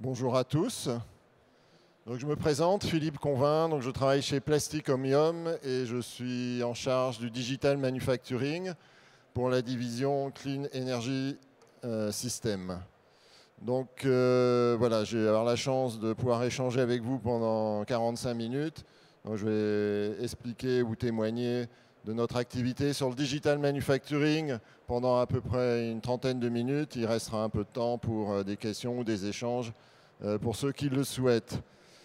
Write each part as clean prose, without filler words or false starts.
Bonjour à tous. Donc, je me présente, Philippe Convin. Donc, je travaille chez Plastic Omnium et je suis en charge du digital manufacturing pour la division Clean Energy System. Donc voilà, je vais avoir la chance de pouvoir échanger avec vous pendant 45 minutes. Donc, je vais expliquer ou témoigner de notre activité sur le digital manufacturing pendant à peu près une trentaine de minutes. Il restera un peu de temps pour des questions ou des échanges pour ceux qui le souhaitent.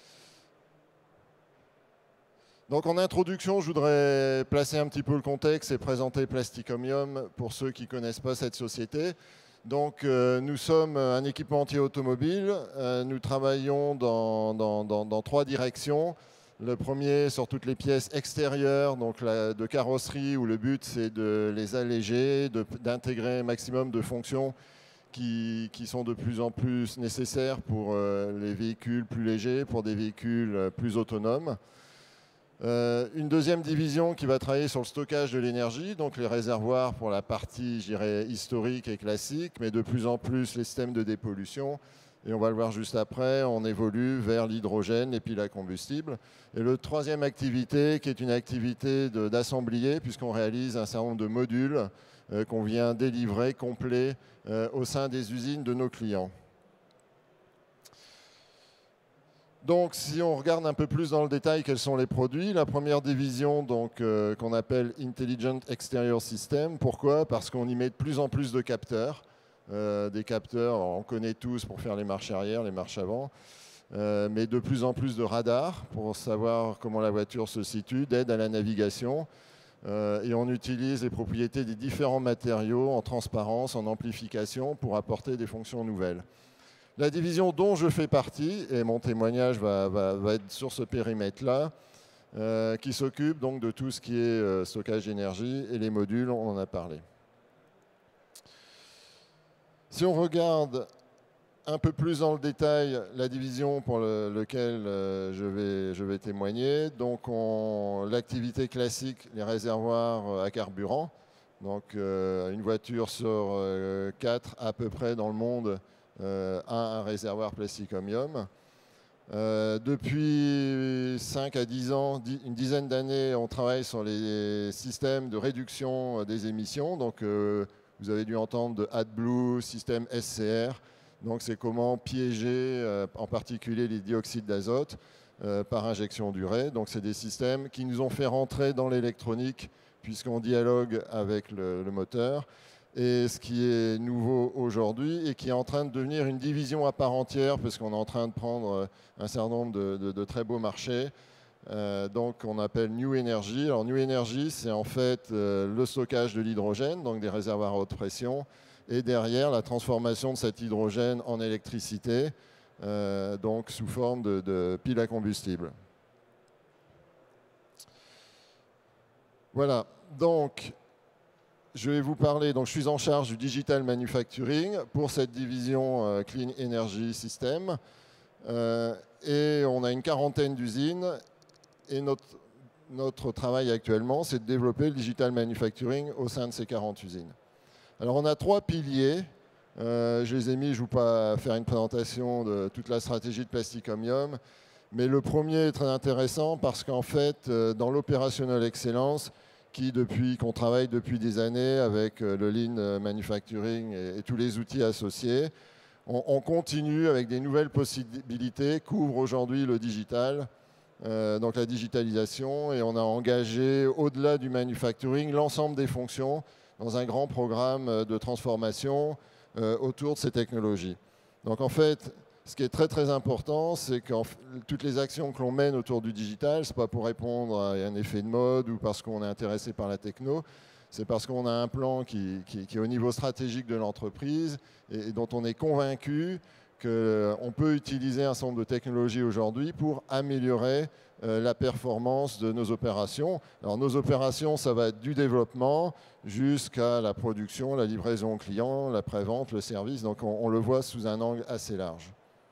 Donc en introduction, je voudrais placer un petit peu le contexte et présenter Plastic Omnium pour ceux qui ne connaissent pas cette société. Donc nous sommes un équipementier automobile. Nous travaillons dans trois directions. Le premier sur toutes les pièces extérieures, donc de carrosserie, où le but c'est de les alléger, d'intégrer un maximum de fonctions qui sont de plus en plus nécessaires pour les véhicules plus légers, pour des véhicules plus autonomes. Une deuxième division qui va travailler sur le stockage de l'énergie, donc les réservoirs pour la partie, je dirais, historique et classique, mais de plus en plus les systèmes de dépollution. Et on va le voir juste après, on évolue vers l'hydrogène et piles à combustible. Et le troisième activité, qui est une activité d'assemblier, puisqu'on réalise un certain nombre de modules qu'on vient délivrer complets au sein des usines de nos clients. Donc, si on regarde un peu plus dans le détail quels sont les produits, la première division qu'on appelle Intelligent Exterior System. Pourquoi? Parce qu'on y met de plus en plus de capteurs. Des capteurs, on connaît tous pour faire les marches arrière, les marches avant, mais de plus en plus de radars pour savoir comment la voiture se situe, d'aide à la navigation. Et on utilise les propriétés des différents matériaux en transparence, en amplification pour apporter des fonctions nouvelles. La division dont je fais partie, et mon témoignage va être sur ce périmètre-là, qui s'occupe donc de tout ce qui est stockage d'énergie et les modules, on en a parlé. Si on regarde un peu plus dans le détail la division pour laquelle je vais témoigner, donc l'activité classique, les réservoirs à carburant, donc une voiture sur 4 à peu près dans le monde a un réservoir Plastic Omnium. Depuis 5 à 10 ans, une dizaine d'années, on travaille sur les systèmes de réduction des émissions. Donc, vous avez dû entendre de AdBlue, système SCR. Donc, c'est comment piéger en particulier les dioxydes d'azote par injection d'urée. Donc, c'est des systèmes qui nous ont fait rentrer dans l'électronique puisqu'on dialogue avec le moteur. Et ce qui est nouveau aujourd'hui et qui est en train de devenir une division à part entière parce qu'on est en train de prendre un certain nombre de très beaux marchés. Donc on appelle New Energy. Alors New Energy, c'est en fait le stockage de l'hydrogène, donc des réservoirs à haute pression, et derrière la transformation de cet hydrogène en électricité, donc sous forme de piles à combustible. Voilà, donc je vais vous parler, donc je suis en charge du digital manufacturing pour cette division Clean Energy System. Et on a une quarantaine d'usines et notre travail actuellement, c'est de développer le digital manufacturing au sein de ces 40 usines. Alors on a 3 piliers. Je les ai mis, je ne vais pas faire une présentation de toute la stratégie de Plastic Omnium, mais le premier est très intéressant parce qu'en fait, dans l'opérationnel excellence, qu'on travaille depuis des années avec le Lean Manufacturing et tous les outils associés. On continue avec des nouvelles possibilités, couvre aujourd'hui le digital, donc la digitalisation, et on a engagé au-delà du manufacturing l'ensemble des fonctions dans un grand programme de transformation autour de ces technologies. Donc en fait, ce qui est très très important, c'est que toutes les actions que l'on mène autour du digital, ce n'est pas pour répondre à un effet de mode ou parce qu'on est intéressé par la techno, c'est parce qu'on a un plan qui est au niveau stratégique de l'entreprise et dont on est convaincu qu'on peut utiliser un certain nombre de technologies aujourd'hui pour améliorer la performance de nos opérations. Alors nos opérations, ça va du développement jusqu'à la production, la livraison au client, la prévente, le service. Donc on le voit sous un angle assez large.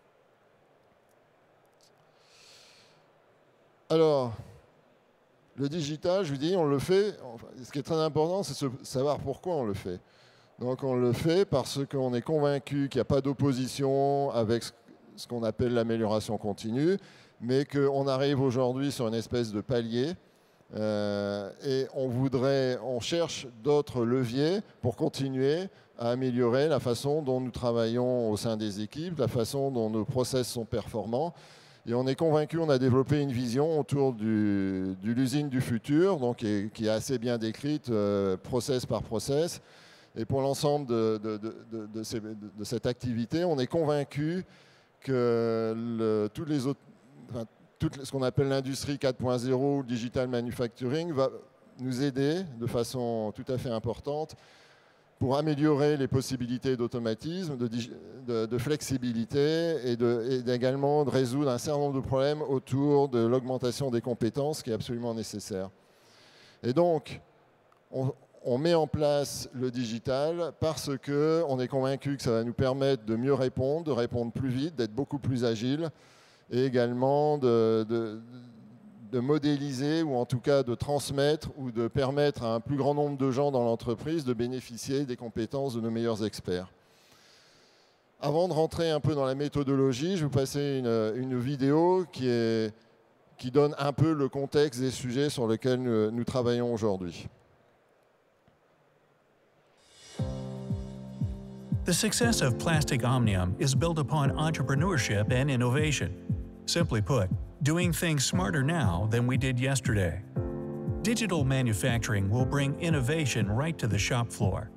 Alors, le digital, je vous dis, on le fait. Ce qui est très important, c'est de savoir pourquoi on le fait. Donc on le fait parce qu'on est convaincu qu'il n'y a pas d'opposition avec ce qu'on appelle l'amélioration continue, mais qu'on arrive aujourd'hui sur une espèce de palier et on cherche d'autres leviers pour continuer à améliorer la façon dont nous travaillons au sein des équipes, la façon dont nos process sont performants. Et on est convaincu, on a développé une vision autour de l'usine du futur, donc, qui est assez bien décrite, process par process. Et pour l'ensemble de cette activité, on est convaincu que tous les autres, ce qu'on appelle l'industrie 4.0 ou le digital manufacturing va nous aider de façon tout à fait importante pour améliorer les possibilités d'automatisme, de flexibilité et également de résoudre un certain nombre de problèmes autour de l'augmentation des compétences qui est absolument nécessaire. Et donc, on met en place le digital parce qu'on est convaincu que ça va nous permettre de mieux répondre, de répondre plus vite, d'être beaucoup plus agile et également de modéliser ou en tout cas de transmettre ou de permettre à un plus grand nombre de gens dans l'entreprise de bénéficier des compétences de nos meilleurs experts. Avant de rentrer un peu dans la méthodologie, je vais vous passer une vidéo qui donne un peu le contexte des sujets sur lesquels nous travaillons aujourd'hui. The success of Plastic Omnium is built upon entrepreneurship and innovation. Simply put, doing things smarter now than we did yesterday. Digital manufacturing will bring innovation right to the shop floor.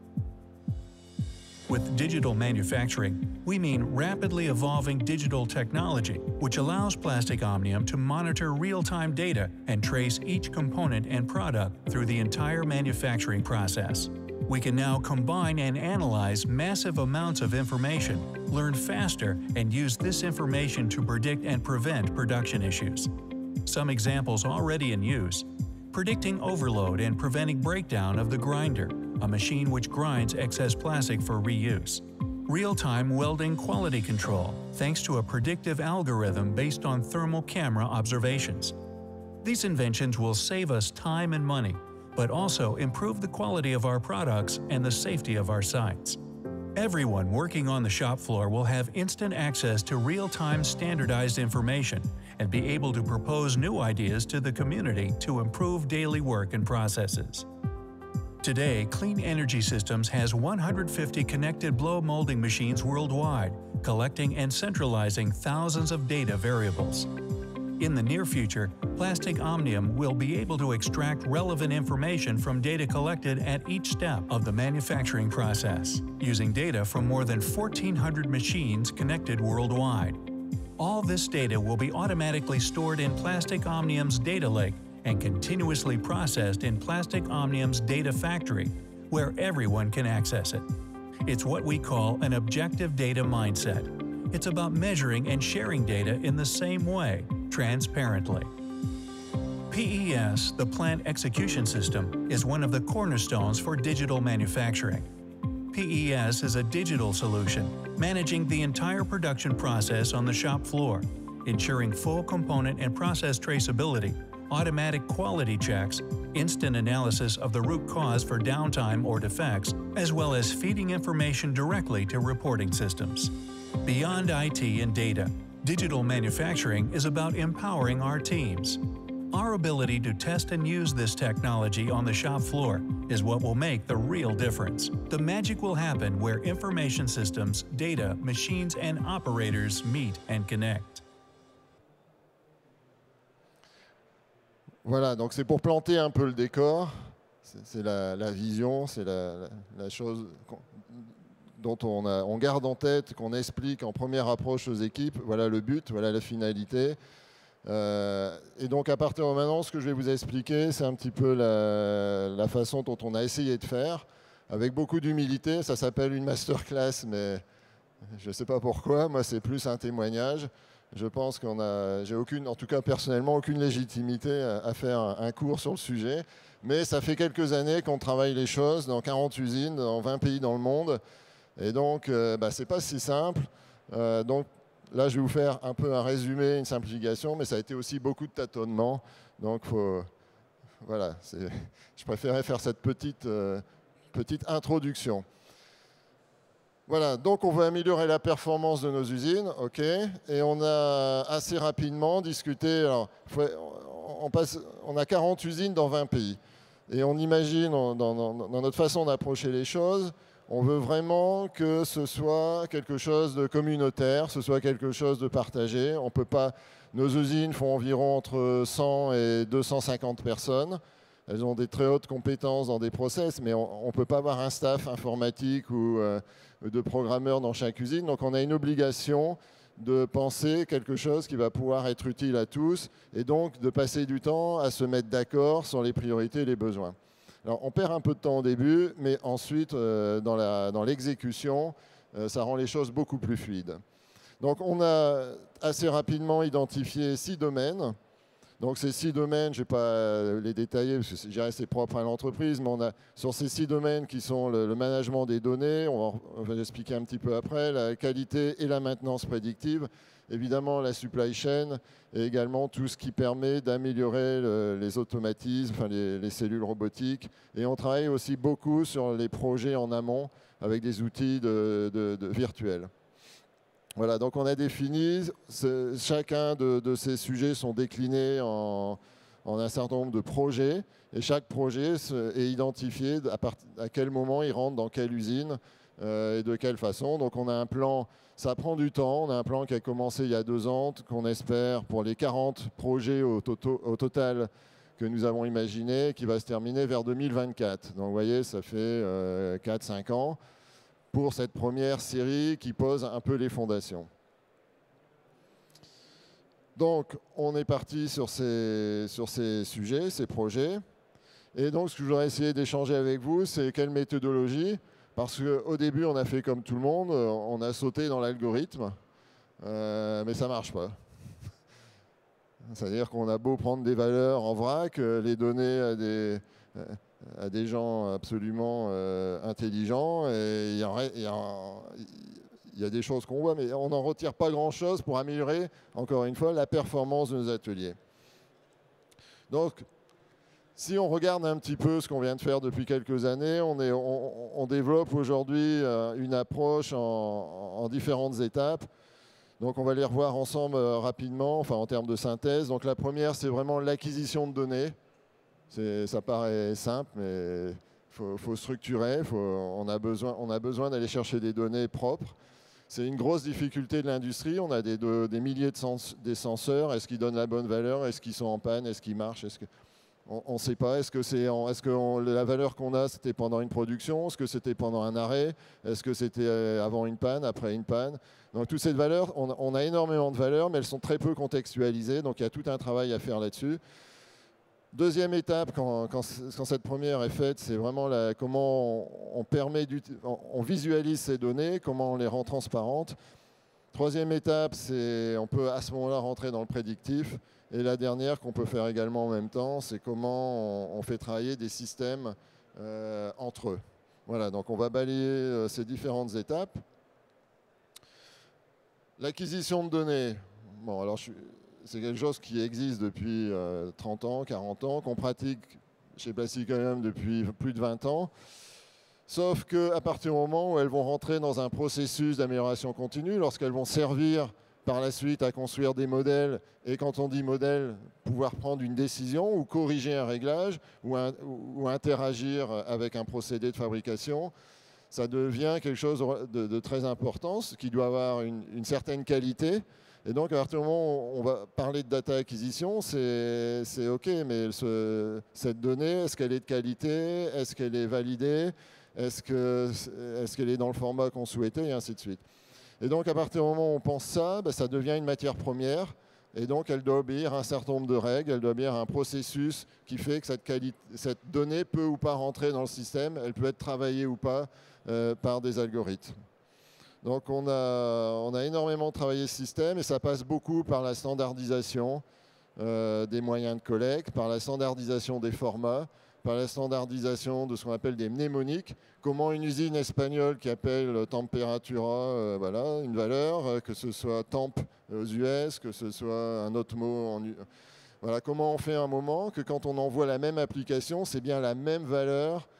With digital manufacturing, we mean rapidly evolving digital technology, which allows Plastic Omnium to monitor real-time data and trace each component and product through the entire manufacturing process. We can now combine and analyze massive amounts of information, learn faster, and use this information to predict and prevent production issues. Some examples already in use: predicting overload and preventing breakdown of the grinder, a machine which grinds excess plastic for reuse. Real-time welding quality control, thanks to a predictive algorithm based on thermal camera observations. These inventions will save us time and money, but also improve the quality of our products and the safety of our sites. Everyone working on the shop floor will have instant access to real-time standardized information and be able to propose new ideas to the community to improve daily work and processes. Today, Clean Energy Systems has 150 connected blow molding machines worldwide, collecting and centralizing thousands of data variables. In the near future, Plastic Omnium will be able to extract relevant information from data collected at each step of the manufacturing process, using data from more than 1,400 machines connected worldwide. All this data will be automatically stored in Plastic Omnium's data lake and continuously processed in Plastic Omnium's data factory, where everyone can access it. It's what we call an objective data mindset. It's about measuring and sharing data in the same way, transparently. PES, the Plant Execution System, is one of the cornerstones for digital manufacturing. PES is a digital solution, managing the entire production process on the shop floor, ensuring full component and process traceability, automatic quality checks, instant analysis of the root cause for downtime or defects, as well as feeding information directly to reporting systems. Beyond IT and data, digital manufacturing is about empowering our teams. Our ability to test and use this technology on the shop floor is what will make the real difference. The magic will happen where information systems, data, machines, and operators meet and connect. Voilà, donc c'est pour planter un peu le décor. C'est la vision, c'est la chose dont on garde en tête, qu'on explique en première approche aux équipes. Voilà le but, voilà la finalité. Et donc à partir de maintenant, ce que je vais vous expliquer, c'est un petit peu la façon dont on a essayé de faire, avec beaucoup d'humilité. Ça s'appelle une masterclass, mais je ne sais pas pourquoi. Moi, c'est plus un témoignage. Je pense j'ai aucune, en tout cas personnellement, aucune légitimité à faire un cours sur le sujet. Mais ça fait quelques années qu'on travaille les choses dans 40 usines, dans 20 pays dans le monde. Et donc, c'est pas si simple. Donc, là, je vais vous faire un peu un résumé, une simplification, mais ça a été aussi beaucoup de tâtonnements. Donc, voilà, je préférais faire cette petite introduction. Voilà, donc on veut améliorer la performance de nos usines, ok, et on a assez rapidement discuté, alors, on a 40 usines dans 20 pays, et on imagine, dans notre façon d'approcher les choses, on veut vraiment que ce soit quelque chose de communautaire, ce soit quelque chose de partagé. On peut pas, nos usines font environ entre 100 et 250 personnes. Elles ont des très hautes compétences dans des process, mais on ne peut pas avoir un staff informatique ou de programmeurs dans chaque usine. Donc on a une obligation de penser quelque chose qui va pouvoir être utile à tous et donc de passer du temps à se mettre d'accord sur les priorités et les besoins. Alors on perd un peu de temps au début, mais ensuite dans l'exécution, ça rend les choses beaucoup plus fluides. Donc on a assez rapidement identifié 6 domaines. Donc ces 6 domaines, je ne vais pas les détailler parce que c'est propre à l'entreprise, mais on a sur ces 6 domaines qui sont le management des données, on va l'expliquer un petit peu après, la qualité et la maintenance prédictive, évidemment la supply chain et également tout ce qui permet d'améliorer les automatismes, enfin les cellules robotiques. Et on travaille aussi beaucoup sur les projets en amont avec des outils virtuels. Voilà, donc on a défini, chacun de ces sujets sont déclinés en un certain nombre de projets et chaque projet est identifié à quel moment il rentre dans quelle usine et de quelle façon. Donc on a un plan, ça prend du temps, on a un plan qui a commencé il y a 2 ans, qu'on espère pour les 40 projets au total que nous avons imaginé, qui va se terminer vers 2024. Donc vous voyez, ça fait 4-5 ans. Pour cette première série qui pose un peu les fondations. Donc, on est parti sur ces sujets, ces projets. Et donc, ce que je voudrais essayer d'échanger avec vous, c'est quelle méthodologie. Parce qu'au début, on a fait comme tout le monde, on a sauté dans l'algorithme, mais ça ne marche pas. C'est-à-dire qu'on a beau prendre des valeurs en vrac, les donner à des gens absolument intelligents. Et il y a des choses qu'on voit, mais on n'en retire pas grand-chose pour améliorer, encore une fois, la performance de nos ateliers. Donc, si on regarde un petit peu ce qu'on vient de faire depuis quelques années, on développe aujourd'hui une approche en différentes étapes. Donc, on va les revoir ensemble rapidement, enfin en termes de synthèse. Donc, la première, c'est vraiment l'acquisition de données. Ça paraît simple, mais il faut structurer. On a besoin d'aller chercher des données propres. C'est une grosse difficulté de l'industrie. On a des milliers de senseurs. Est-ce qu'ils donnent la bonne valeur? Est-ce qu'ils sont en panne? Est-ce qu'ils marchent? On ne sait pas. Est-ce que la valeur qu'on a, c'était pendant une production? Est-ce que c'était pendant un arrêt? Est-ce que c'était avant une panne, après une panne? Donc toutes ces valeurs, on a énormément de valeurs, mais elles sont très peu contextualisées. Donc il y a tout un travail à faire là-dessus. Deuxième étape, quand cette première est faite, c'est vraiment comment on visualise ces données, comment on les rend transparentes. Troisième étape, c'est on peut à ce moment-là rentrer dans le prédictif. Et la dernière qu'on peut faire également en même temps, c'est comment on fait travailler des systèmes entre eux. Voilà, donc on va balayer ces différentes étapes. L'acquisition de données. Bon, alors c'est quelque chose qui existe depuis 30 ans, 40 ans, qu'on pratique chez Plasticonium depuis plus de 20 ans. Sauf qu'à partir du moment où elles vont rentrer dans un processus d'amélioration continue, lorsqu'elles vont servir par la suite à construire des modèles, et quand on dit modèle, pouvoir prendre une décision ou corriger un réglage ou interagir avec un procédé de fabrication, ça devient quelque chose de très important, qui doit avoir une certaine qualité. Et donc, à partir du moment où on va parler de data acquisition, c'est OK, mais cette donnée, est-ce qu'elle est de qualité? Est-ce qu'elle est validée? Est-ce qu'elle est dans le format qu'on souhaitait? Et ainsi de suite. Et donc, à partir du moment où on pense ça, ça devient une matière première. Et donc, elle doit obéir à un certain nombre de règles. Elle doit obéir à un processus qui fait que cette donnée peut ou pas rentrer dans le système. Elle peut être travaillée ou pas par des algorithmes. Donc on a énormément travaillé ce système et ça passe beaucoup par la standardisation des moyens de collecte, par la standardisation des formats, par la standardisation de ce qu'on appelle des mnémoniques. Comment une usine espagnole qui appelle temperatura, voilà, une valeur, que ce soit temp aux US, que ce soit un autre mot voilà, comment on fait un moment que quand on envoie la même application, c'est bien la même valeur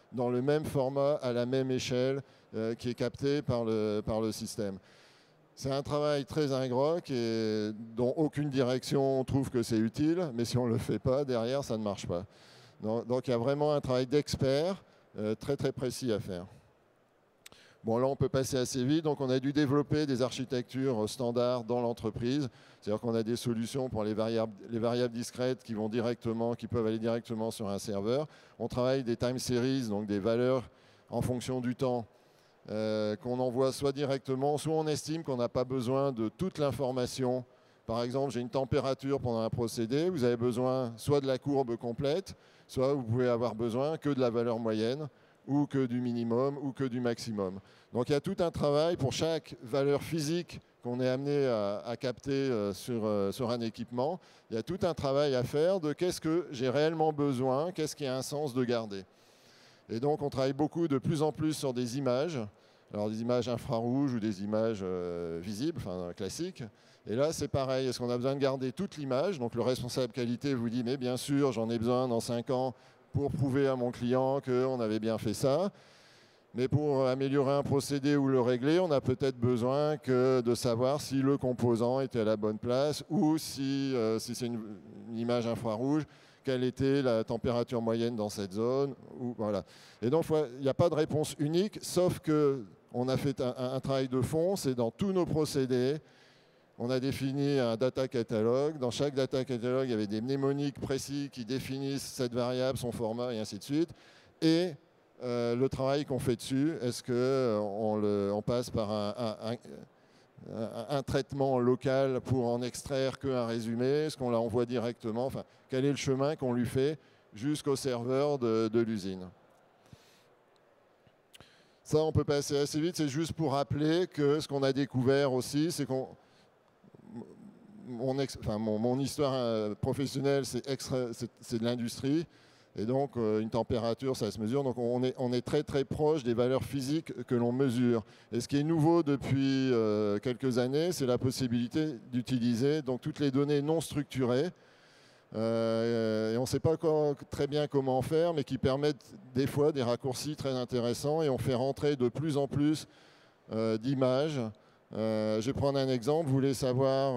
dans le même format, à la même échelle, qui est capté par le système. C'est un travail très ingrat et dont aucune direction trouve que c'est utile, mais si on ne le fait pas, derrière, ça ne marche pas. Donc il y a vraiment un travail d'expert très très précis à faire. Bon, là, on peut passer assez vite. Donc, on a dû développer des architectures standards dans l'entreprise. C'est-à-dire qu'on a des solutions pour les variables discrètes qui peuvent aller directement sur un serveur. On travaille des time series, donc des valeurs en fonction du temps, qu'on envoie soit directement, soit on estime qu'on n'a pas besoin de toute l'information. Par exemple, j'ai une température pendant un procédé. Vous avez besoin soit de la courbe complète, soit vous pouvez avoir besoin que de la valeur moyenne, ou que du minimum, ou que du maximum. Donc il y a tout un travail pour chaque valeur physique qu'on est amené à capter sur un équipement. Il y a tout un travail à faire de qu'est-ce que j'ai réellement besoin, qu'est-ce qui a un sens de garder. Et donc on travaille de plus en plus sur des images, alors des images infrarouges ou des images visibles, enfin classiques. Et là c'est pareil, est-ce qu'on a besoin de garder toute l'image? Donc le responsable qualité vous dit, mais bien sûr, j'en ai besoin dans 5 ans, pour prouver à mon client qu'on avait bien fait ça. Mais pour améliorer un procédé ou le régler, on a peut-être besoin de savoir si le composant était à la bonne place ou si c'est une image infrarouge, quelle était la température moyenne dans cette zone. Voilà. Et donc, il n'y a pas de réponse unique, sauf qu'on a fait un travail de fond, c'est dans tous nos procédés. On a défini un data catalogue. Dans chaque data catalogue, il y avait des mnémoniques précis qui définissent cette variable, son format et ainsi de suite. Et le travail qu'on fait dessus, est-ce qu'on passe par un traitement local pour en extraire qu'un résumé? Est-ce qu'on l'envoie directement? Enfin, quel est le chemin qu'on lui fait jusqu'au serveur de l'usine? Ça, on peut passer assez vite. C'est juste pour rappeler que ce qu'on a découvert aussi, c'est qu'on... Mon histoire professionnelle, c'est de l'industrie. Et donc, une température, ça se mesure. Donc, on est très, très proche des valeurs physiques que l'on mesure. Et ce qui est nouveau depuis quelques années, c'est la possibilité d'utiliser donc toutes les données non structurées. Et on ne sait pas encore très bien comment faire, mais qui permettent des fois des raccourcis très intéressants. Et on fait rentrer de plus en plus d'images. Je vais prendre un exemple. Vous voulez savoir...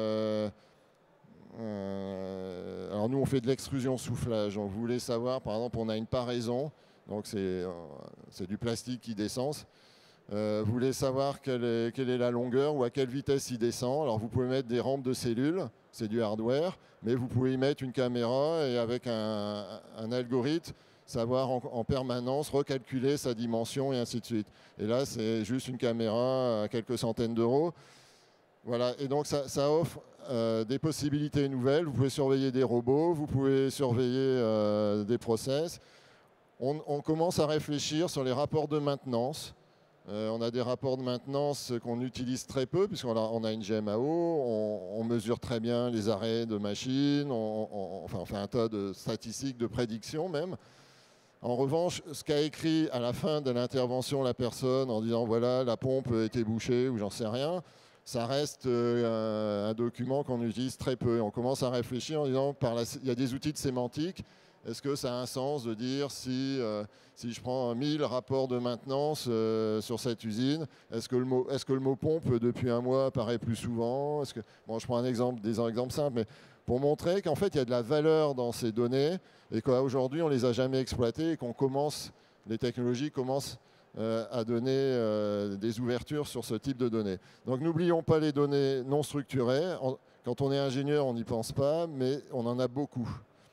alors nous, on fait de l'extrusion soufflage. Donc, vous voulez savoir, par exemple, on a une paraison. Donc c'est du plastique qui descend. Vous voulez savoir quelle est la longueur ou à quelle vitesse il descend. Alors vous pouvez mettre des rampes de cellules, c'est du hardware, mais vous pouvez y mettre une caméra et avec un algorithme, savoir en permanence recalculer sa dimension et ainsi de suite. Et là, c'est juste une caméra à quelques centaines d'euros. Voilà, et donc ça offre des possibilités nouvelles. Vous pouvez surveiller des robots, vous pouvez surveiller des process. On commence à réfléchir sur les rapports de maintenance. On a des rapports de maintenance qu'on utilise très peu, puisqu'on a une GMAO, on mesure très bien les arrêts de machines, on fait un tas de statistiques, de prédictions même. En revanche, ce qu'a écrit à la fin de l'intervention la personne en disant voilà, la pompe était bouchée ou j'en sais rien, ça reste un document qu'on utilise très peu. Et on commence à réfléchir en disant il y a des outils de sémantique. Est-ce que ça a un sens de dire si je prends 1000 rapports de maintenance sur cette usine, est-ce que le mot pompe depuis un mois apparaît plus souvent? Bon, je prends des exemples simples, mais pour montrer qu'en fait, il y a de la valeur dans ces données et qu'aujourd'hui, on ne les a jamais exploitées et les technologies commencent à donner des ouvertures sur ce type de données. Donc, n'oublions pas les données non structurées. Quand on est ingénieur, on n'y pense pas, mais on en a beaucoup.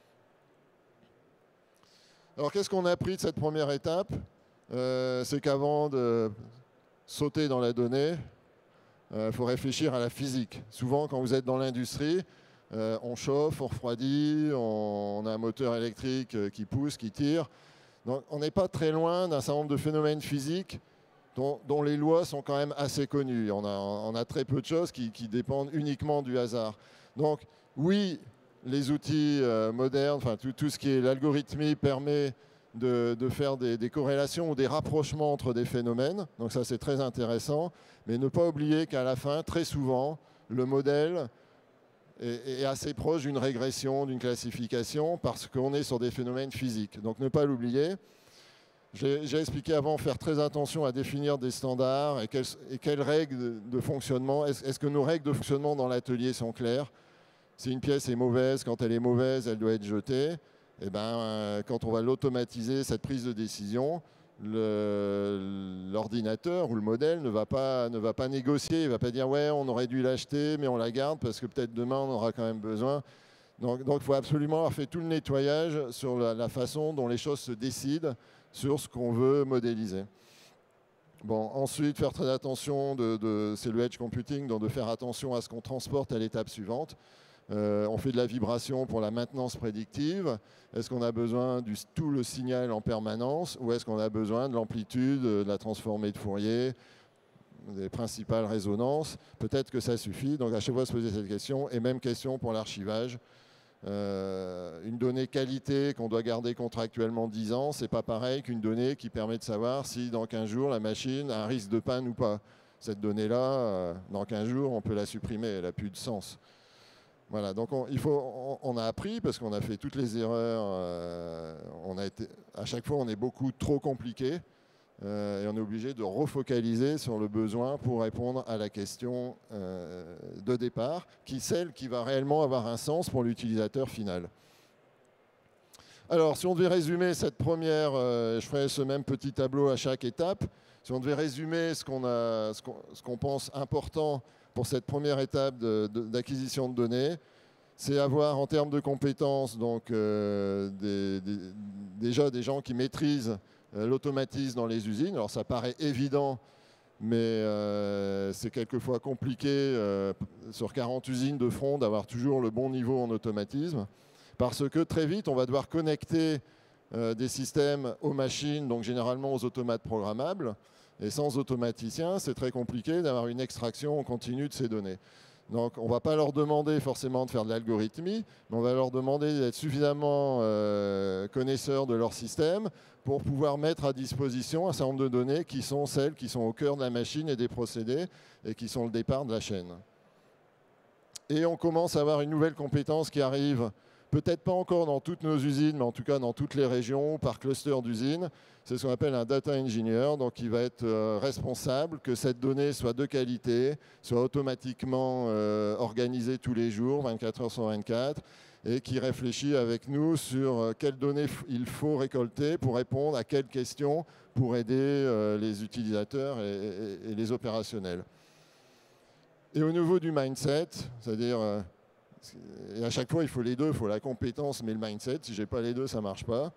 Alors, qu'est-ce qu'on a appris de cette première étape? C'est qu'avant de sauter dans la donnée, il faut réfléchir à la physique. Souvent, quand vous êtes dans l'industrie, on chauffe, on refroidit, on a un moteur électrique qui pousse, qui tire. Donc, on n'est pas très loin d'un certain nombre de phénomènes physiques dont les lois sont quand même assez connues. On a très peu de choses qui dépendent uniquement du hasard. Donc, oui, les outils modernes, enfin tout ce qui est l'algorithmie permet de faire des corrélations ou des rapprochements entre des phénomènes. Donc ça, c'est très intéressant. Mais ne pas oublier qu'à la fin, très souvent, le modèle est assez proche d'une régression, d'une classification, parce qu'on est sur des phénomènes physiques. Donc ne pas l'oublier. J'ai expliqué avant, faire très attention à définir des standards et quelles règles de fonctionnement. Est-ce que nos règles de fonctionnement dans l'atelier sont claires? Si une pièce est mauvaise, quand elle est mauvaise, elle doit être jetée. Et quand on va l'automatiser, cette prise de décision, l'ordinateur ou le modèle ne va pas négocier. Il ne va pas dire « ouais, on aurait dû l'acheter, mais on la garde parce que peut-être demain, on aura quand même besoin ». Donc il faut absolument avoir fait tout le nettoyage sur la façon dont les choses se décident sur ce qu'on veut modéliser. Bon, ensuite, faire très attention, c'est le edge computing, donc de faire attention à ce qu'on transporte à l'étape suivante. On fait de la vibration pour la maintenance prédictive. Est-ce qu'on a besoin de tout le signal en permanence ou est-ce qu'on a besoin de l'amplitude, de la transformée de Fourier, des principales résonances? Peut-être que ça suffit. Donc à chaque fois, se poser cette question. Et même question pour l'archivage. Une donnée qualité qu'on doit garder contractuellement 10 ans, c'est pas pareil qu'une donnée qui permet de savoir si dans 15 jours la machine a un risque de panne ou pas. Cette donnée-là, dans 15 jours, on peut la supprimer, elle n'a plus de sens. Voilà, donc on a appris parce qu'on a fait toutes les erreurs. À chaque fois, on est beaucoup trop compliqué et on est obligé de refocaliser sur le besoin pour répondre à la question de départ, celle qui va réellement avoir un sens pour l'utilisateur final. Alors, si on devait résumer cette première, je ferai ce même petit tableau à chaque étape. Si on devait résumer ce qu'on pense important pour cette première étape d'acquisition de données, c'est avoir en termes de compétences donc, déjà des gens qui maîtrisent l'automatisme dans les usines. Alors ça paraît évident, mais c'est quelquefois compliqué sur 40 usines de front d'avoir toujours le bon niveau en automatisme, parce que très vite on va devoir connecter des systèmes aux machines, donc généralement aux automates programmables. Et sans automaticien, c'est très compliqué d'avoir une extraction en continu de ces données. Donc on ne va pas leur demander forcément de faire de l'algorithmie, mais on va leur demander d'être suffisamment connaisseurs de leur système pour pouvoir mettre à disposition un certain nombre de données qui sont celles qui sont au cœur de la machine et des procédés et qui sont le départ de la chaîne. Et on commence à avoir une nouvelle compétence qui arrive, peut-être pas encore dans toutes nos usines, mais en tout cas dans toutes les régions, par cluster d'usines. C'est ce qu'on appelle un data engineer, donc il va être responsable que cette donnée soit de qualité, soit automatiquement organisée tous les jours, 24 heures sur 24, et qui réfléchit avec nous sur quelles données il faut récolter pour répondre à quelles questions pour aider les utilisateurs et les opérationnels. Et au niveau du mindset, c'est-à-dire... et à chaque fois, il faut les deux, il faut la compétence, mais le mindset. Si je n'ai pas les deux, ça ne marche pas.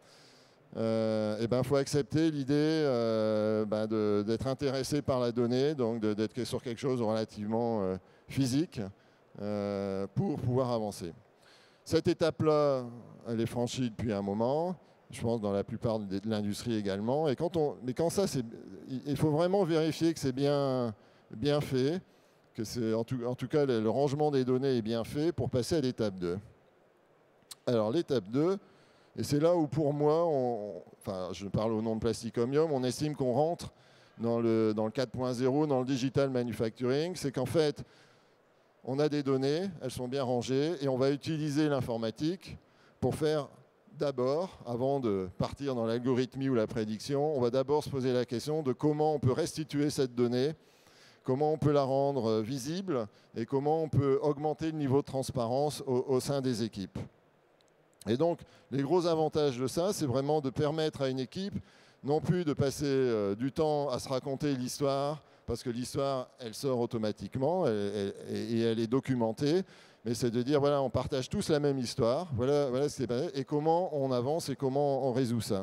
Il faut accepter l'idée d'être intéressé par la donnée, donc d'être sur quelque chose de relativement physique pour pouvoir avancer. Cette étape-là, elle est franchie depuis un moment, je pense dans la plupart de l'industrie également. Et mais quand ça, il faut vraiment vérifier que c'est bien fait, que en tout cas le rangement des données est bien fait pour passer à l'étape 2. Alors l'étape 2, et c'est là où pour moi, je parle au nom de Plastic Omnium, on estime qu'on rentre dans le 4.0, dans le digital manufacturing, c'est qu'en fait, on a des données, elles sont bien rangées, et on va utiliser l'informatique pour faire d'abord, avant de partir dans l'algorithmie ou la prédiction, on va d'abord se poser la question de comment on peut restituer cette donnée, comment on peut la rendre visible et comment on peut augmenter le niveau de transparence au sein des équipes. Et donc, les gros avantages de ça, c'est vraiment de permettre à une équipe non plus de passer du temps à se raconter l'histoire, parce que l'histoire, elle sort automatiquement et elle est documentée, mais c'est de dire, voilà, on partage tous la même histoire, voilà ce qui est passé, et comment on avance et comment on résout ça.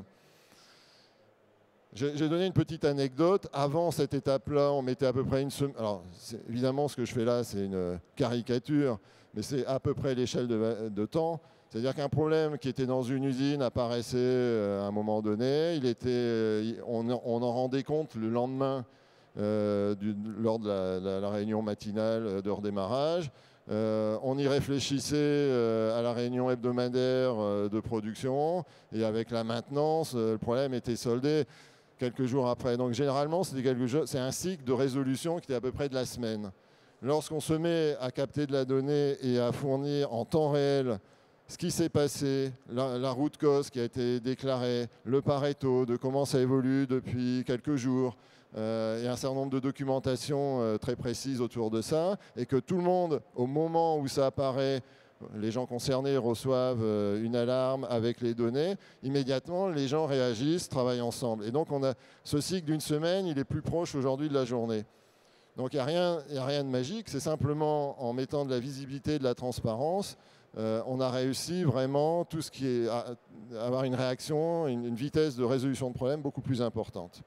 J'ai donné une petite anecdote. Avant cette étape-là, on mettait à peu près une semaine. Alors, évidemment, ce que je fais là, c'est une caricature, mais c'est à peu près l'échelle de temps. C'est-à-dire qu'un problème qui était dans une usine apparaissait à un moment donné. On en rendait compte le lendemain lors de la réunion matinale de redémarrage. On y réfléchissait à la réunion hebdomadaire de production. Et avec la maintenance, le problème était soldé quelques jours après. Donc généralement, c'est un cycle de résolution qui est à peu près de la semaine. Lorsqu'on se met à capter de la donnée et à fournir en temps réel ce qui s'est passé, la route cause qui a été déclarée, le Pareto, de comment ça évolue depuis quelques jours, et un certain nombre de documentations très précises autour de ça, et que tout le monde, au moment où ça apparaît, les gens concernés reçoivent une alarme avec les données, immédiatement les gens réagissent, travaillent ensemble. Et donc on a ce cycle d'une semaine, il est plus proche aujourd'hui de la journée. Donc il n'y a rien de magique, c'est simplement en mettant de la visibilité, de la transparence, on a réussi vraiment tout ce qui est avoir une réaction, une vitesse de résolution de problème beaucoup plus importante.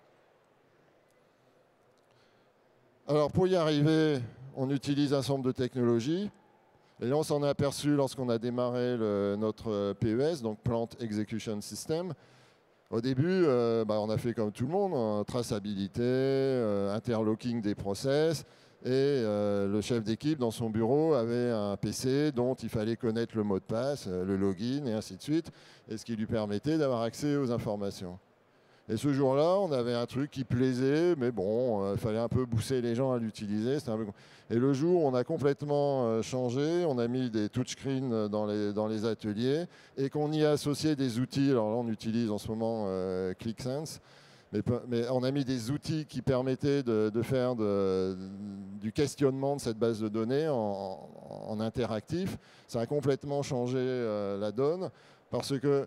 Alors pour y arriver, on utilise un certain nombre de technologies. Et là, on s'en est aperçu lorsqu'on a démarré notre PES, donc Plant Execution System. Au début, on a fait comme tout le monde, traçabilité, interlocking des process. Et le chef d'équipe, dans son bureau, avait un PC dont il fallait connaître le mot de passe, le login, et ainsi de suite, et ce qui lui permettait d'avoir accès aux informations. Et ce jour-là, on avait un truc qui plaisait, mais bon, il fallait un peu pousser les gens à l'utiliser. Et le jour où on a complètement changé, on a mis des touchscreens dans les ateliers et qu'on y a associé des outils. Alors là, on utilise en ce moment ClickSense, mais on a mis des outils qui permettaient de faire du questionnement de cette base de données en interactif. Ça a complètement changé la donne parce que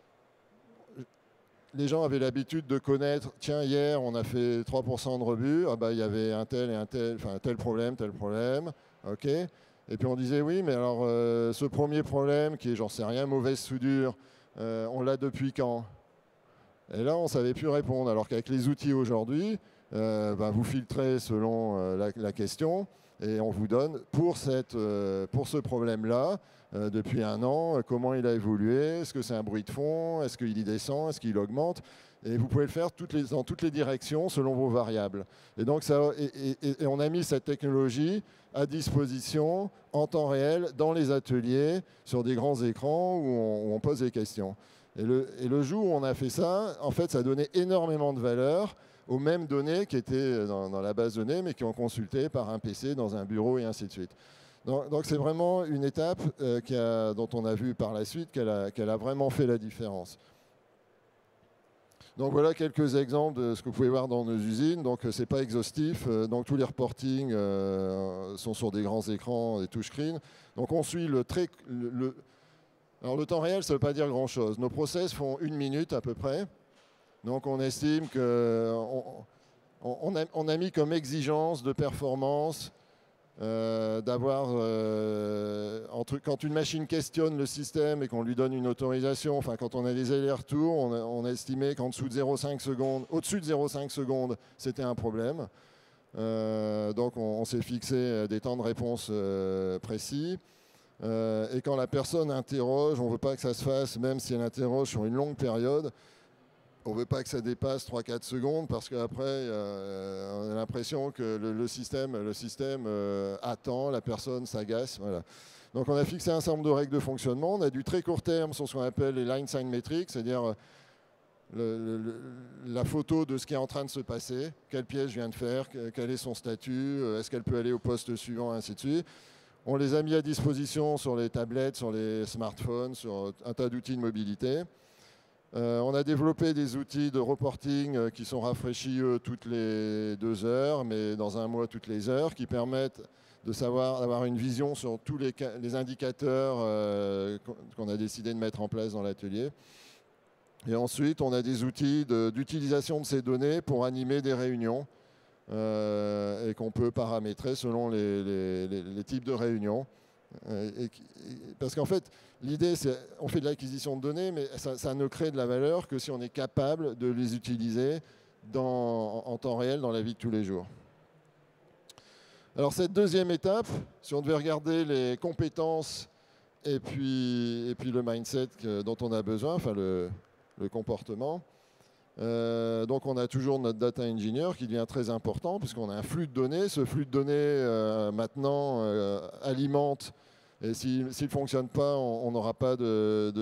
les gens avaient l'habitude de connaître, tiens, hier, on a fait 3% de rebut, ah bah, il y avait un tel et un tel, enfin, tel problème, ok. Et puis on disait, oui, mais alors, ce premier problème, qui est, j'en sais rien, mauvaise soudure, on l'a depuis quand? Et là, on ne savait plus répondre. Alors qu'avec les outils aujourd'hui, vous filtrez selon la question, et on vous donne, pour ce problème-là, depuis un an, comment il a évolué, est-ce que c'est un bruit de fond, est-ce qu'il y descend, est-ce qu'il augmente, et vous pouvez le faire dans toutes les directions selon vos variables. Et donc et on a mis cette technologie à disposition en temps réel dans les ateliers, sur des grands écrans où on pose des questions. Et le jour où on a fait ça, en fait, ça donnait énormément de valeur aux mêmes données qui étaient dans la base de données, mais qui ont consulté par un PC dans un bureau et ainsi de suite. Donc c'est vraiment une étape dont on a vu par la suite qu'elle a vraiment fait la différence. Donc voilà quelques exemples de ce que vous pouvez voir dans nos usines. Donc c'est pas exhaustif. Donc tous les reportings sont sur des grands écrans, des touchscreens. Donc on suit alors le temps réel, ça ne veut pas dire grand-chose. Nos process font 1 minute à peu près. Donc on estime qu'on a mis comme exigence de performance d'avoir, quand une machine questionne le système et qu'on lui donne une autorisation, enfin quand on a des allers-retours, on a estimé qu'en dessous de 0,5 secondes, au-dessus de 0,5 secondes, c'était un problème. Donc on s'est fixé des temps de réponse précis. Et quand la personne interroge, on ne veut pas que ça se fasse, même si elle interroge sur une longue période, on ne veut pas que ça dépasse 3-4 secondes parce qu'après, on a l'impression que le système attend, la personne s'agace. Voilà. Donc on a fixé un certain nombre de règles de fonctionnement. On a du très court terme sur ce qu'on appelle les line sign metrics, c'est-à-dire la photo de ce qui est en train de se passer, quelle pièce je viens de faire, quel est son statut, est-ce qu'elle peut aller au poste suivant, ainsi de suite. On les a mis à disposition sur les tablettes, sur les smartphones, sur un tas d'outils de mobilité. On a développé des outils de reporting qui sont rafraîchis toutes les 2 heures, mais dans un mois toutes les heures, qui permettent d'avoir une vision sur tous les indicateurs qu'on a décidé de mettre en place dans l'atelier. Et ensuite, on a des outils d'utilisation de ces données pour animer des réunions et qu'on peut paramétrer selon les types de réunions. Parce qu'en fait, l'idée, c'est on fait de l'acquisition de données, mais ça ne crée de la valeur que si on est capable de les utiliser en temps réel dans la vie de tous les jours. Alors cette deuxième étape, si on devait regarder les compétences et puis le mindset dont on a besoin, enfin le comportement, donc on a toujours notre data engineer qui devient très important puisqu'on a un flux de données. Ce flux de données maintenant alimente, et s'il ne fonctionne pas, on n'aura pas de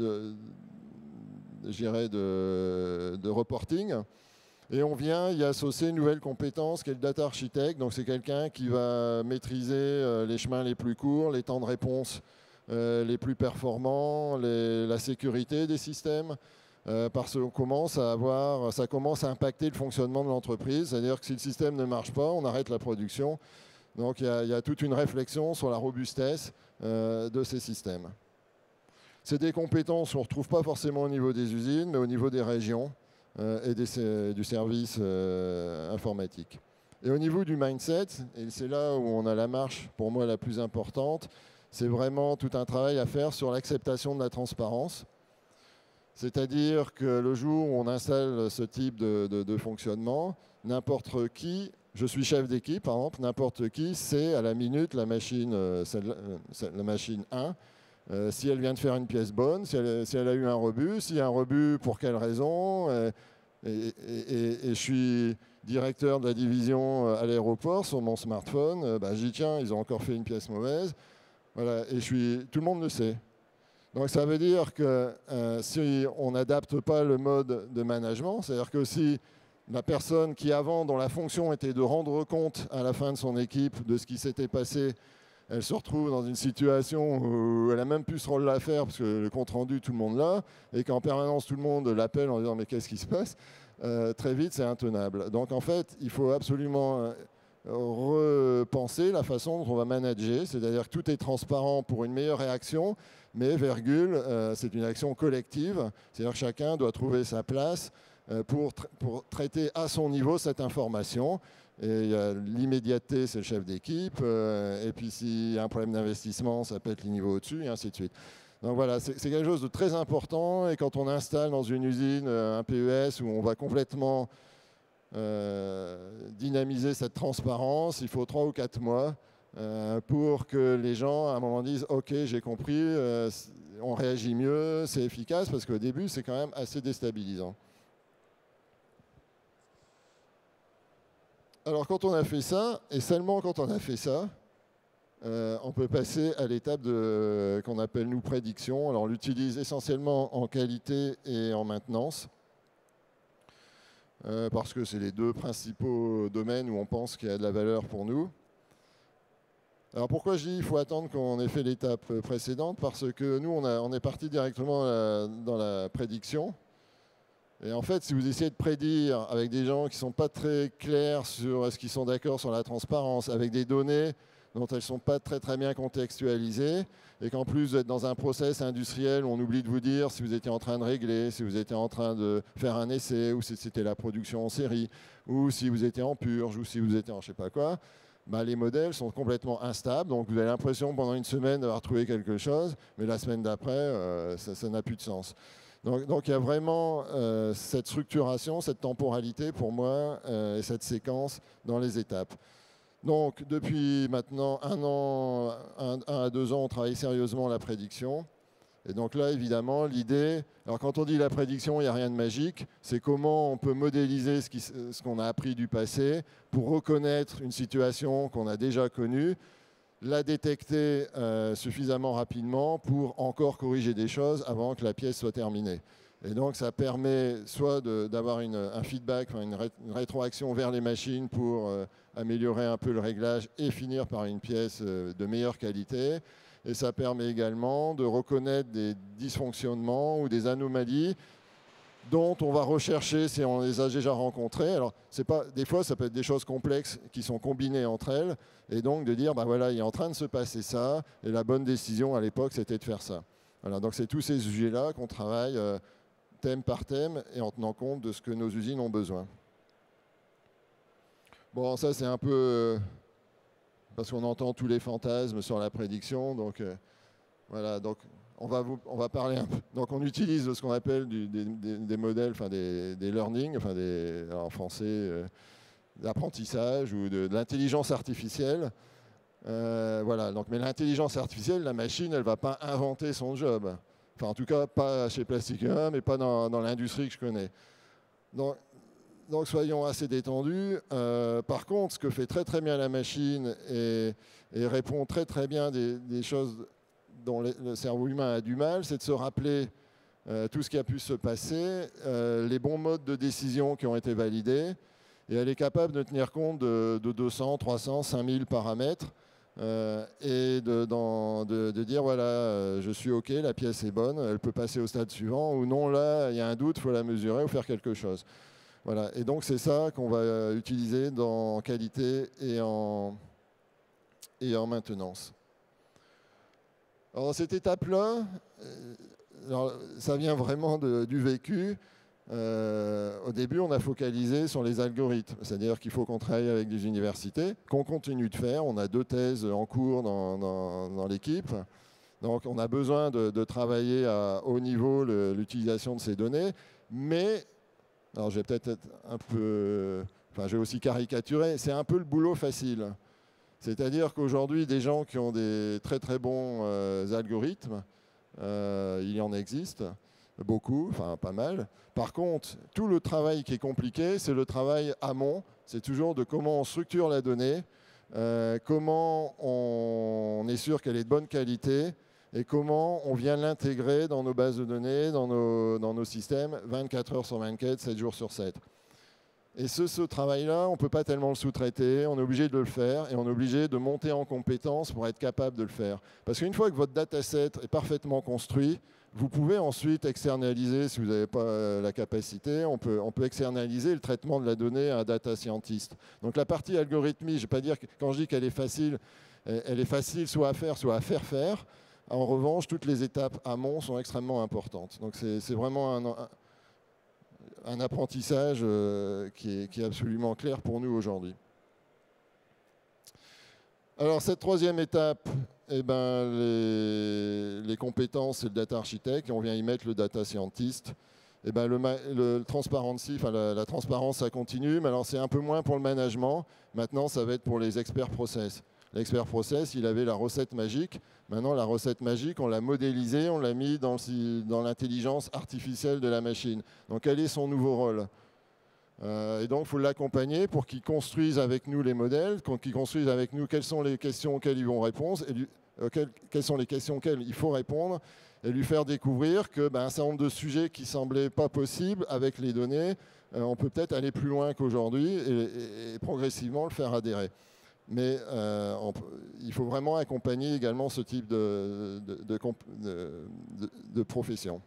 reporting. Et on vient y associer une nouvelle compétence qui est le data architect. Donc c'est quelqu'un qui va maîtriser les chemins les plus courts, les temps de réponse les plus performants, la sécurité des systèmes, parce que ça commence à impacter le fonctionnement de l'entreprise. C'est-à-dire que si le système ne marche pas, on arrête la production. Donc il y a toute une réflexion sur la robustesse de ces systèmes. C'est des compétences qu'on ne retrouve pas forcément au niveau des usines, mais au niveau des régions et du service informatique. Et au niveau du mindset, et c'est là où on a la marche pour moi la plus importante, c'est vraiment tout un travail à faire sur l'acceptation de la transparence. C'est-à-dire que le jour où on installe ce type de fonctionnement, n'importe qui, je suis chef d'équipe par exemple, n'importe qui sait à la minute la machine 1, si elle vient de faire une pièce bonne, si elle a eu un rebut, s'il y a un rebut, pour quelle raison. Et je suis directeur de la division à l'aéroport sur mon smartphone. Je dis tiens, ils ont encore fait une pièce mauvaise. Voilà, et tout le monde le sait. Donc ça veut dire que si on n'adapte pas le mode de management, c'est-à-dire que si la personne qui avant, dont la fonction était de rendre compte à la fin de son équipe de ce qui s'était passé, elle se retrouve dans une situation où elle n'a même plus ce rôle-là à faire parce que le compte-rendu, tout le monde l'a, et qu'en permanence, tout le monde l'appelle en disant « mais qu'est-ce qui se passe ?» Très vite, c'est intenable. Donc en fait, il faut absolument repenser la façon dont on va manager, c'est-à-dire que tout est transparent pour une meilleure réaction, mais virgule, c'est une action collective, c'est-à-dire que chacun doit trouver sa place pour traiter à son niveau cette information. Et l'immédiateté, c'est le chef d'équipe. Et puis s'il y a un problème d'investissement, ça peut être les niveaux au-dessus, et ainsi de suite. Donc voilà, c'est quelque chose de très important. Et quand on installe dans une usine un PES où on va complètement dynamiser cette transparence, il faut 3 ou 4 mois pour que les gens, à un moment, disent « Ok, j'ai compris, on réagit mieux, c'est efficace », parce qu'au début, c'est quand même assez déstabilisant. Alors quand on a fait ça, et seulement quand on a fait ça, on peut passer à l'étape qu'on appelle nous prédiction. Alors on l'utilise essentiellement en qualité et en maintenance, parce que c'est les 2 principaux domaines où on pense qu'il y a de la valeur pour nous. Alors pourquoi je dis qu'il faut attendre qu'on ait fait l'étape précédente? Parce que nous, on est parti directement dans la prédiction. Et en fait, si vous essayez de prédire avec des gens qui ne sont pas très clairs sur est-ce qu'ils sont d'accord sur la transparence, avec des données dont elles ne sont pas très bien contextualisées, et qu'en plus vous êtes dans un process industriel où on oublie de vous dire si vous étiez en train de régler, si vous étiez en train de faire un essai, ou si c'était la production en série, ou si vous étiez en purge, ou si vous étiez en je ne sais pas quoi, les modèles sont complètement instables. Donc vous avez l'impression pendant une semaine d'avoir trouvé quelque chose, mais la semaine d'après, ça n'a plus de sens. Donc il y a vraiment cette structuration, cette temporalité pour moi, et cette séquence dans les étapes. Donc depuis maintenant 1 à 2 ans, on travaille sérieusement la prédiction. Et donc là, évidemment, l'idée, alors quand on dit la prédiction, il n'y a rien de magique, c'est comment on peut modéliser ce qu'on a appris du passé pour reconnaître une situation qu'on a déjà connue, la détecter suffisamment rapidement pour encore corriger des choses avant que la pièce soit terminée. Et donc ça permet soit d'avoir un feedback, une rétroaction vers les machines pour améliorer un peu le réglage et finir par une pièce de meilleure qualité. Et ça permet également de reconnaître des dysfonctionnements ou des anomalies dont on va rechercher si on les a déjà rencontrés. Alors, des fois, ça peut être des choses complexes qui sont combinées entre elles, et donc de dire, voilà, il est en train de se passer ça, et la bonne décision à l'époque, c'était de faire ça. Voilà, donc c'est tous ces sujets-là qu'on travaille thème par thème, et en tenant compte de ce que nos usines ont besoin. Bon, ça c'est un peu... parce qu'on entend tous les fantasmes sur la prédiction, donc voilà, donc on va parler un peu. Donc on utilise ce qu'on appelle des modèles, enfin des learning, enfin en français, d'apprentissage ou de l'intelligence artificielle. Voilà, donc, mais l'intelligence artificielle, la machine, elle ne va pas inventer son job. Enfin, en tout cas, pas chez Plastic 1, mais pas dans l'industrie que je connais. Donc soyons assez détendus. Par contre, ce que fait très bien la machine et répond très bien des choses dont le cerveau humain a du mal, c'est de se rappeler tout ce qui a pu se passer, les bons modes de décision qui ont été validés, et elle est capable de tenir compte de 200, 300, 5000 paramètres et de dire voilà, je suis OK, la pièce est bonne, elle peut passer au stade suivant, ou non, là, il y a un doute, il faut la mesurer ou faire quelque chose. Voilà. Et donc, c'est ça qu'on va utiliser en qualité et en maintenance. Alors, dans cette étape-là, ça vient vraiment du vécu. Au début, on a focalisé sur les algorithmes, c'est-à-dire qu'il faut qu'on travaille avec des universités, qu'on continue de faire. On a 2 thèses en cours dans l'équipe. Donc, on a besoin de travailler à haut niveau l'utilisation de ces données. Mais, alors je vais peut-être être un peu... Enfin, je vais aussi caricaturer. C'est un peu le boulot facile. C'est-à-dire qu'aujourd'hui, des gens qui ont des très très bons algorithmes, il y en existe beaucoup, enfin pas mal. Par contre, tout le travail qui est compliqué, c'est le travail amont. C'est toujours de comment on structure la donnée, comment on est sûr qu'elle est de bonne qualité et comment on vient l'intégrer dans nos bases de données, dans nos systèmes, 24 heures sur 24, 7 jours sur 7. Et ce travail-là, on ne peut pas tellement le sous-traiter, on est obligé de le faire et on est obligé de monter en compétence pour être capable de le faire. Parce qu'une fois que votre dataset est parfaitement construit, vous pouvez ensuite externaliser, si vous n'avez pas la capacité, on peut externaliser le traitement de la donnée à un data scientist. Donc la partie algorithmie, je ne vais pas dire, quand je dis qu'elle est facile soit à faire, soit à faire faire. En revanche, toutes les étapes amont sont extrêmement importantes. Donc c'est vraiment un apprentissage qui est absolument clair pour nous aujourd'hui. Alors cette troisième étape, eh ben, les compétences, c'est le data architect, et on vient y mettre le data scientist. Eh ben, le transparency, enfin la transparence, ça continue, mais alors c'est un peu moins pour le management. Maintenant, ça va être pour les experts process. L'expert process, il avait la recette magique. Maintenant, la recette magique, on l'a modélisée, on l'a mis dans l'intelligence artificielle de la machine. Donc, quel est son nouveau rôle ? Et donc, il faut l'accompagner pour qu'il construise avec nous les modèles, qu'il construise avec nous quelles sont les questions auxquelles ils vont répondre, quelles sont les questions auxquelles il faut répondre, et lui faire découvrir que un certain nombre de sujets qui ne semblaient pas possibles avec les données, on peut peut-être aller plus loin qu'aujourd'hui et progressivement le faire adhérer. Mais il faut vraiment accompagner également ce type de profession.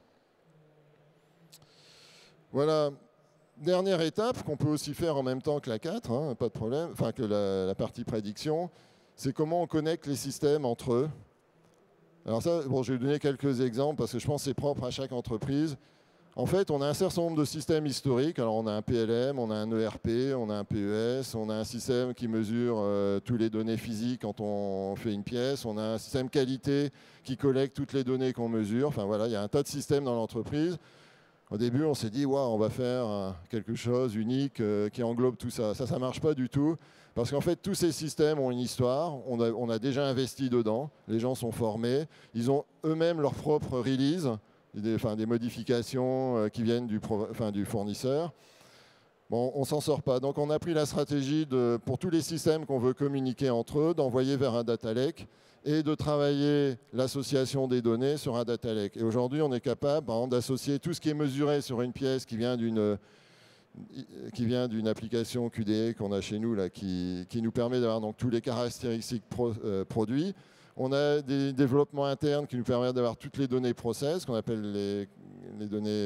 Voilà. Dernière étape qu'on peut aussi faire en même temps que la 4, hein, pas de problème, enfin que la partie prédiction, c'est comment on connecte les systèmes entre eux. Alors ça, bon, je vais donner quelques exemples parce que je pense que c'est propre à chaque entreprise. En fait, on a un certain nombre de systèmes historiques. Alors, on a un PLM, on a un ERP, on a un PES, on a un système qui mesure toutes les données physiques quand on fait une pièce, on a un système qualité qui collecte toutes les données qu'on mesure. Enfin, voilà, il y a un tas de systèmes dans l'entreprise. Au début, on s'est dit, wow, on va faire quelque chose unique qui englobe tout ça. Ça ne marche pas du tout. Parce qu'en fait, tous ces systèmes ont une histoire. On a déjà investi dedans. Les gens sont formés. Ils ont eux-mêmes leur propre release. Des modifications qui viennent du fournisseur. Bon, on ne s'en sort pas. Donc on a pris la stratégie pour tous les systèmes qu'on veut communiquer entre eux, d'envoyer vers un data lake et de travailler l'association des données sur un data lake. Et aujourd'hui, on est capable, par exemple, d'associer tout ce qui est mesuré sur une pièce qui vient d'une application QDE qu'on a chez nous, là, qui nous permet d'avoir donc tous les caractéristiques produits. On a des développements internes qui nous permettent d'avoir toutes les données process, qu'on appelle les données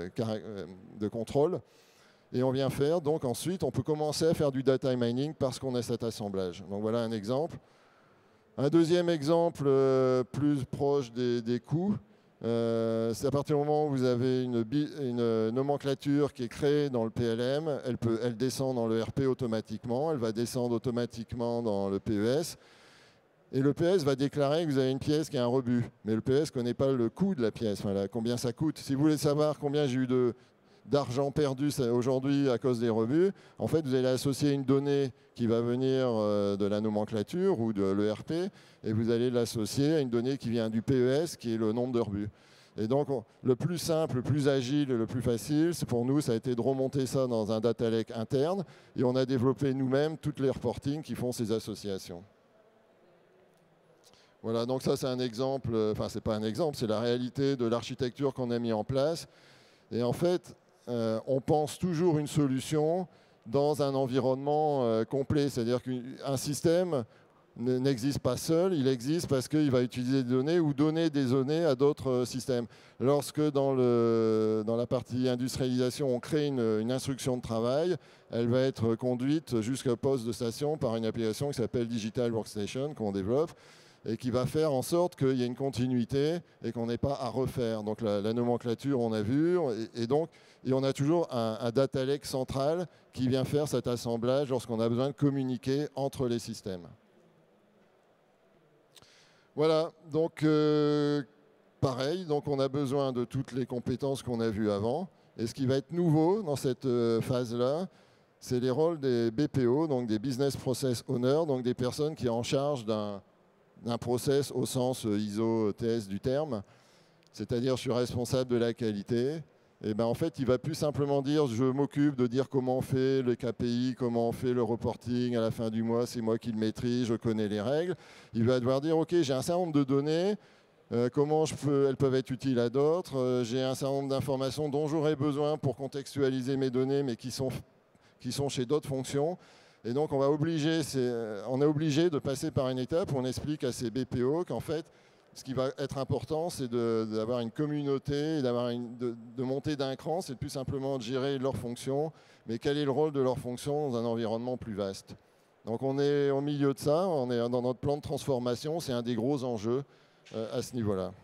de contrôle. Et on vient faire, donc ensuite, on peut commencer à faire du data mining parce qu'on a cet assemblage. Donc voilà un exemple. Un deuxième exemple plus proche des coûts, c'est à partir du moment où vous avez une nomenclature qui est créée dans le PLM, elle descend dans le RP automatiquement, elle va descendre automatiquement dans le PES. Et le PS va déclarer que vous avez une pièce qui a un rebut. Mais le PS ne connaît pas le coût de la pièce, voilà, combien ça coûte. Si vous voulez savoir combien j'ai eu d'argent perdu aujourd'hui à cause des rebuts, en fait, vous allez associer une donnée qui va venir de la nomenclature ou de l'ERP, et vous allez l'associer à une donnée qui vient du PES, qui est le nombre de rebuts. Et donc, le plus simple, le plus agile, le plus facile, pour nous, ça a été de remonter ça dans un data lake interne, et on a développé nous-mêmes toutes les reportings qui font ces associations. Voilà, donc ça c'est un exemple, enfin c'est pas un exemple, c'est la réalité de l'architecture qu'on a mis en place. Et en fait, on pense toujours une solution dans un environnement complet. C'est-à-dire qu'un système, n'existe pas seul, il existe parce qu'il va utiliser des données ou donner des données à d'autres systèmes. Lorsque dans la partie industrialisation, on crée une instruction de travail, elle va être conduite jusqu'au poste de station par une application qui s'appelle Digital Workstation, qu'on développe, et qui va faire en sorte qu'il y ait une continuité et qu'on n'ait pas à refaire. Donc la nomenclature, on a vu, et on a toujours un data lake central qui vient faire cet assemblage lorsqu'on a besoin de communiquer entre les systèmes. Voilà, donc pareil, donc on a besoin de toutes les compétences qu'on a vues avant. Et ce qui va être nouveau dans cette phase-là, c'est les rôles des BPO, donc des Business Process Owners, donc des personnes qui sont en charge d'un process au sens ISO TS du terme, c'est-à-dire je suis responsable de la qualité. Et ben en fait, il ne va plus simplement dire je m'occupe de dire comment on fait le KPI, comment on fait le reporting à la fin du mois, c'est moi qui le maîtrise, je connais les règles. Il va devoir dire ok, j'ai un certain nombre de données, comment elles peuvent être utiles à d'autres, j'ai un certain nombre d'informations dont j'aurais besoin pour contextualiser mes données, mais qui sont chez d'autres fonctions. Et donc on est obligé de passer par une étape où on explique à ces BPO qu'en fait, ce qui va être important, c'est d'avoir une communauté, et de monter d'un cran, c'est plus simplement de gérer leurs fonctions, mais quel est le rôle de leurs fonctions dans un environnement plus vaste. Donc on est au milieu de ça, on est dans notre plan de transformation, c'est un des gros enjeux à ce niveau-là.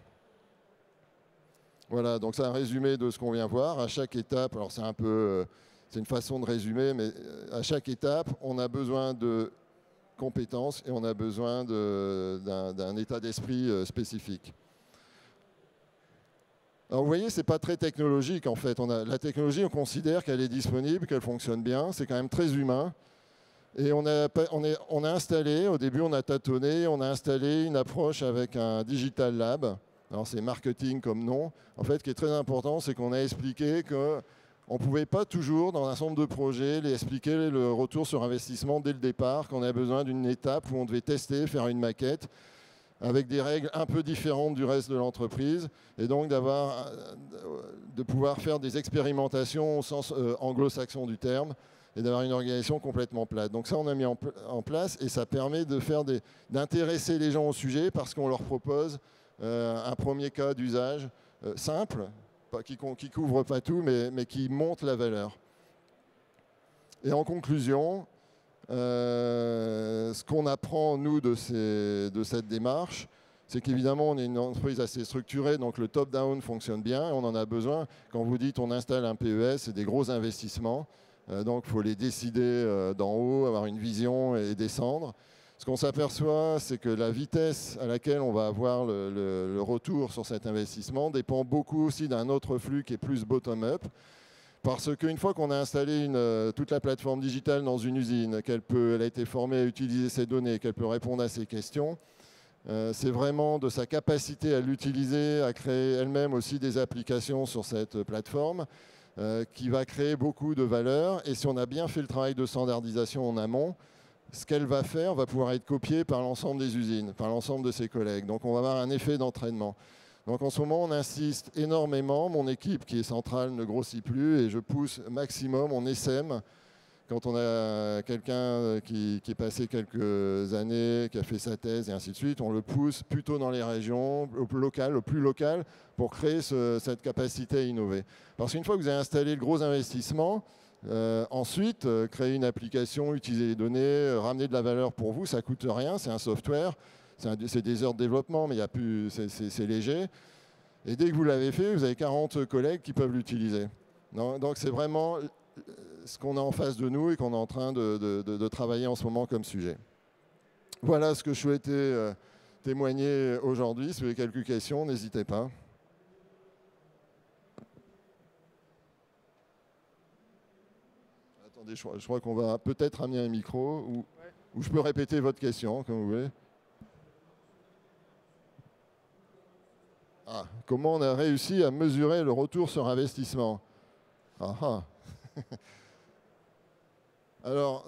Voilà, donc c'est un résumé de ce qu'on vient voir. À chaque étape, alors c'est une façon de résumer, mais à chaque étape, on a besoin de compétences et on a besoin d'un état d'esprit spécifique. Alors vous voyez, ce n'est pas très technologique en fait. La technologie, on considère qu'elle est disponible, qu'elle fonctionne bien. C'est quand même très humain. Et on a installé, au début on a tâtonné, on a installé une approche avec un Digital Lab. Alors c'est marketing comme nom. En fait, ce qui est très important, c'est qu'on a expliqué que on ne pouvait pas toujours, dans un certain nombre de projets, les expliquer le retour sur investissement dès le départ, qu'on a besoin d'une étape où on devait tester, faire une maquette, avec des règles un peu différentes du reste de l'entreprise, et donc de pouvoir faire des expérimentations au sens anglo-saxon du terme, et d'avoir une organisation complètement plate. Donc ça, on a mis en place, et ça permet d'intéresser les gens au sujet, parce qu'on leur propose un premier cas d'usage simple, qui ne couvre pas tout, mais qui montre la valeur. Et en conclusion, ce qu'on apprend, nous, de cette démarche, c'est qu'évidemment, on est une entreprise assez structurée, donc le top-down fonctionne bien, on en a besoin. Quand vous dites on installe un PES, c'est des gros investissements, donc il faut les décider d'en haut, avoir une vision et descendre. Ce qu'on s'aperçoit, c'est que la vitesse à laquelle on va avoir le retour sur cet investissement dépend beaucoup aussi d'un autre flux qui est plus bottom-up. Parce qu'une fois qu'on a installé toute la plateforme digitale dans une usine, elle a été formée à utiliser ces données, qu'elle peut répondre à ces questions, c'est vraiment de sa capacité à l'utiliser, à créer elle-même aussi des applications sur cette plateforme, qui va créer beaucoup de valeur. Et si on a bien fait le travail de standardisation en amont, ce qu'elle va faire va pouvoir être copié par l'ensemble des usines, par l'ensemble de ses collègues. Donc on va avoir un effet d'entraînement. Donc en ce moment, on insiste énormément. Mon équipe, qui est centrale, ne grossit plus et je pousse maximum, on essaime. Quand on a quelqu'un qui est passé quelques années, qui a fait sa thèse et ainsi de suite, on le pousse plutôt dans les régions, au plus local, pour créer cette capacité à innover. Parce qu'une fois que vous avez installé le gros investissement, ensuite, créer une application, utiliser les données, ramener de la valeur pour vous, ça ne coûte rien, c'est un software, c'est des heures de développement, mais c'est léger. Et dès que vous l'avez fait, vous avez 40 collègues qui peuvent l'utiliser. Donc c'est vraiment ce qu'on a en face de nous et qu'on est en train de travailler en ce moment comme sujet. Voilà ce que je souhaitais témoigner aujourd'hui. Si vous avez quelques questions, n'hésitez pas. Attendez, je crois qu'on va peut-être amener un micro ou je peux répéter votre question, comme vous voulez. Comment on a réussi à mesurer le retour sur investissement? Alors,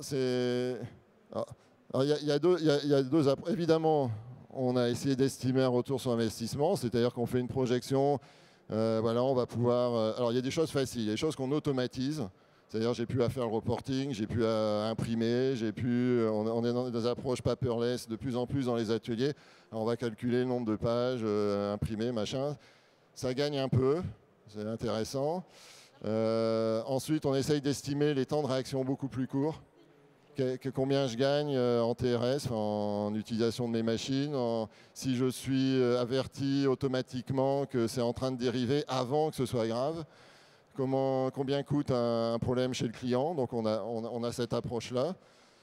il y a deux approches. Évidemment, on a essayé d'estimer un retour sur investissement, c'est-à-dire qu'on fait une projection. Voilà, on va pouvoir. Alors, il y a des choses faciles, il y a des choses qu'on automatise. C'est-à-dire j'ai plus à faire le reporting, j'ai plus à imprimer, on est dans des approches paperless de plus en plus dans les ateliers. Alors on va calculer le nombre de pages, imprimer, machin. Ça gagne un peu, c'est intéressant. Ensuite, on essaye d'estimer les temps de réaction beaucoup plus courts. Combien je gagne en TRS, en utilisation de mes machines, si je suis averti automatiquement que c'est en train de dériver avant que ce soit grave. Combien coûte un problème chez le client, donc on a cette approche-là.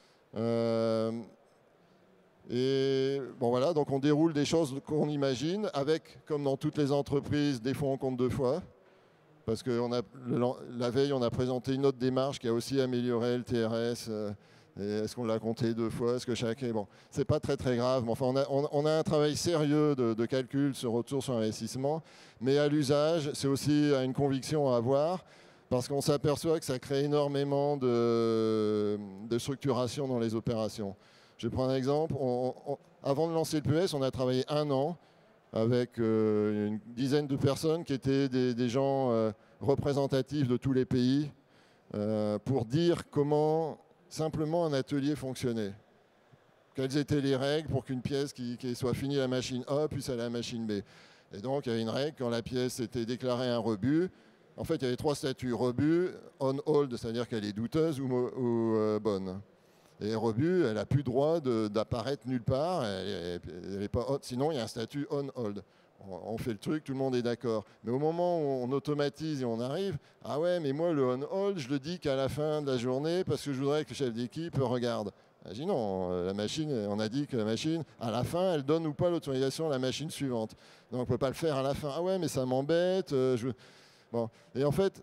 Et bon voilà, donc on déroule des choses qu'on imagine avec, comme dans toutes les entreprises, des fois on compte 2 fois. Parce que la veille, on a présenté une autre démarche qui a aussi amélioré le TRS. Est-ce qu'on l'a compté 2 fois? Est-ce que chacun... Bon, c'est pas très très grave, mais enfin, on a un travail sérieux de calcul sur retour sur investissement. Mais à l'usage, c'est aussi une conviction à avoir, parce qu'on s'aperçoit que ça crée énormément de structuration dans les opérations. Je vais prendre un exemple. Avant de lancer le PES, on a travaillé 1 an avec une dizaine de personnes qui étaient des gens représentatifs de tous les pays pour dire comment simplement un atelier fonctionnait. Quelles étaient les règles pour qu'une pièce qui soit finie à la machine A puisse aller à la machine B. Et donc il y avait une règle, quand la pièce était déclarée un rebut, en fait il y avait 3 statuts: rebut, on-hold, c'est-à-dire qu'elle est douteuse ou bonne. Et rebut, elle n'a plus droit d'apparaître nulle part, elle est pas hot, sinon il y a un statut on-hold. On fait le truc, tout le monde est d'accord. Mais au moment où on automatise et on arrive, ah ouais, mais moi le on-hold, je le dis qu'à la fin de la journée parce que je voudrais que le chef d'équipe regarde. Je dis non, la machine, on a dit que la machine, à la fin, elle donne ou pas l'autorisation à la machine suivante. Donc on ne peut pas le faire à la fin. Ah ouais, mais ça m'embête. Bon. Et en fait,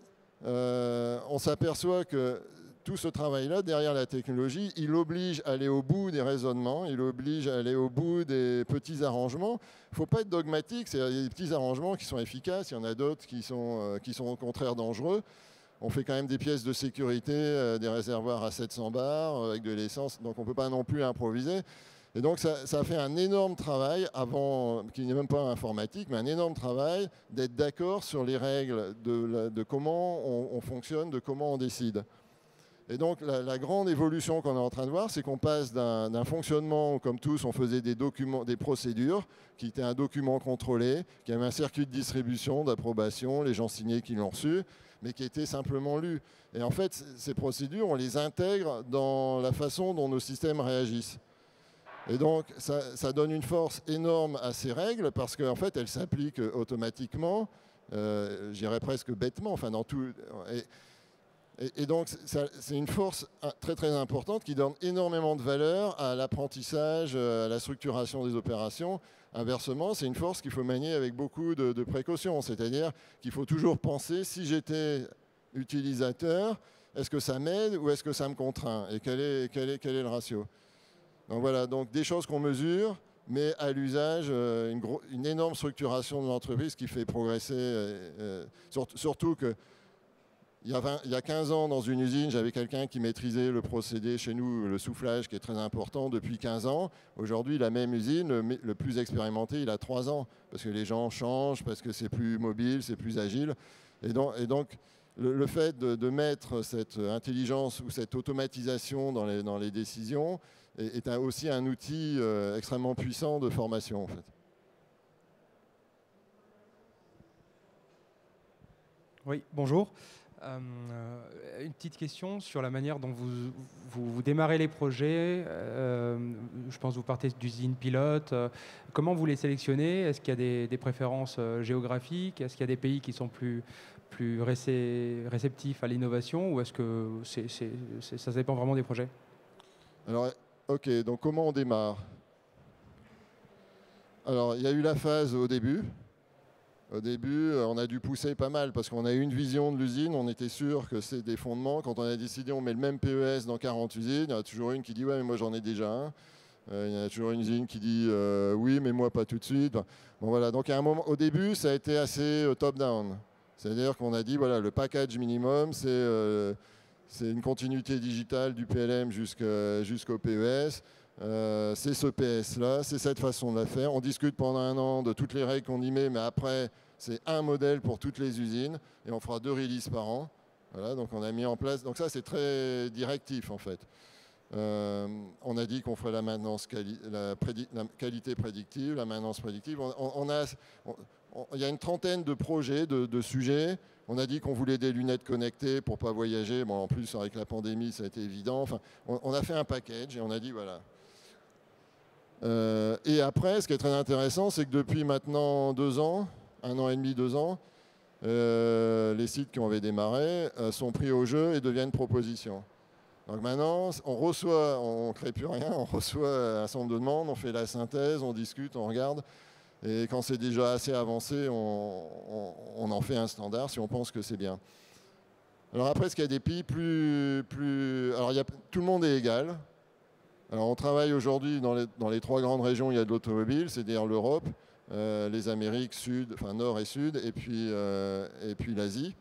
on s'aperçoit que tout ce travail-là, derrière la technologie, il oblige à aller au bout des raisonnements, il oblige à aller au bout des petits arrangements. Il ne faut pas être dogmatique, il y a des petits arrangements qui sont efficaces, il y en a d'autres qui sont au contraire dangereux. On fait quand même des pièces de sécurité, des réservoirs à 700 bars, avec de l'essence, donc on ne peut pas non plus improviser. Et donc ça a fait un énorme travail, qui n'est même pas informatique, mais un énorme travail d'être d'accord sur les règles de comment on fonctionne, de comment on décide. Et donc la grande évolution qu'on est en train de voir, c'est qu'on passe d'un fonctionnement où, comme tous, on faisait des procédures, qui étaient un document contrôlé, qui avait un circuit de distribution, d'approbation, les gens signés qui l'ont reçu, mais qui était simplement lu. Et en fait, ces procédures, on les intègre dans la façon dont nos systèmes réagissent. Et donc, ça donne une force énorme à ces règles, parce qu'en fait, elles s'appliquent automatiquement, je dirais presque bêtement, enfin dans tout... Et donc, c'est une force très très importante qui donne énormément de valeur à l'apprentissage, à la structuration des opérations. Inversement, c'est une force qu'il faut manier avec beaucoup de précautions. C'est-à-dire qu'il faut toujours penser, si j'étais utilisateur, est-ce que ça m'aide ou est-ce que ça me contraint? Et quel est le ratio? Donc voilà, donc des choses qu'on mesure, mais à l'usage, une énorme structuration de l'entreprise qui fait progresser, surtout que il y a 15 ans, dans une usine, j'avais quelqu'un qui maîtrisait le procédé chez nous, le soufflage, qui est très important depuis 15 ans. Aujourd'hui, la même usine, le plus expérimenté, il a 3 ans, parce que les gens changent, parce que c'est plus mobile, c'est plus agile. Et donc le fait de mettre cette intelligence ou cette automatisation dans les décisions est aussi un outil extrêmement puissant de formation, en fait. Oui, bonjour. Une petite question sur la manière dont vous démarrez les projets. Je pense que vous partez d'usines pilotes. Comment vous les sélectionnez? Est-ce qu'il y a des préférences géographiques? Est-ce qu'il y a des pays qui sont plus réceptifs à l'innovation? Ou est-ce que ça dépend vraiment des projets? Alors, ok, donc comment on démarre? Alors, il y a eu la phase au début. Au début, on a dû pousser pas mal parce qu'on a eu une vision de l'usine, on était sûr que c'est des fondements. Quand on a décidé on met le même PES dans 40 usines, il y en a toujours une qui dit « ouais, mais moi j'en ai déjà un ». Il y en a toujours une usine qui dit « oui, mais moi pas tout de suite ». Bon, voilà. Donc à un moment, au début, ça a été assez top-down. C'est-à-dire qu'on a dit voilà, le package minimum, c'est une continuité digitale du PLM jusqu'au PES. C'est ce PS-là, c'est cette façon de la faire. On discute pendant 1 an de toutes les règles qu'on y met, mais après, c'est un modèle pour toutes les usines et on fera 2 releases par an. Voilà, donc on a mis en place, donc ça c'est très directif en fait. On a dit qu'on ferait la maintenance la qualité prédictive, la maintenance prédictive. Il y a une trentaine de projets, de sujets. On a dit qu'on voulait des lunettes connectées pour ne pas voyager. Bon, en plus, avec la pandémie, ça a été évident. Enfin, on a fait un package et on a dit voilà. Et après, ce qui est très intéressant, c'est que depuis maintenant 2 ans, 1 an et demi, 2 ans, les sites qui avaient démarré sont pris au jeu et deviennent propositions. Donc maintenant, on ne crée plus rien, on reçoit un certain nombre de demandes, on fait la synthèse, on discute, on regarde. Et quand c'est déjà assez avancé, on en fait un standard si on pense que c'est bien. Alors après, est-ce qu'il y a des pays plus... Alors tout le monde est égal. Alors on travaille aujourd'hui dans les 3 grandes régions, il y a de l'automobile, c'est-à-dire l'Europe, les Amériques nord et sud, et puis l'Asie.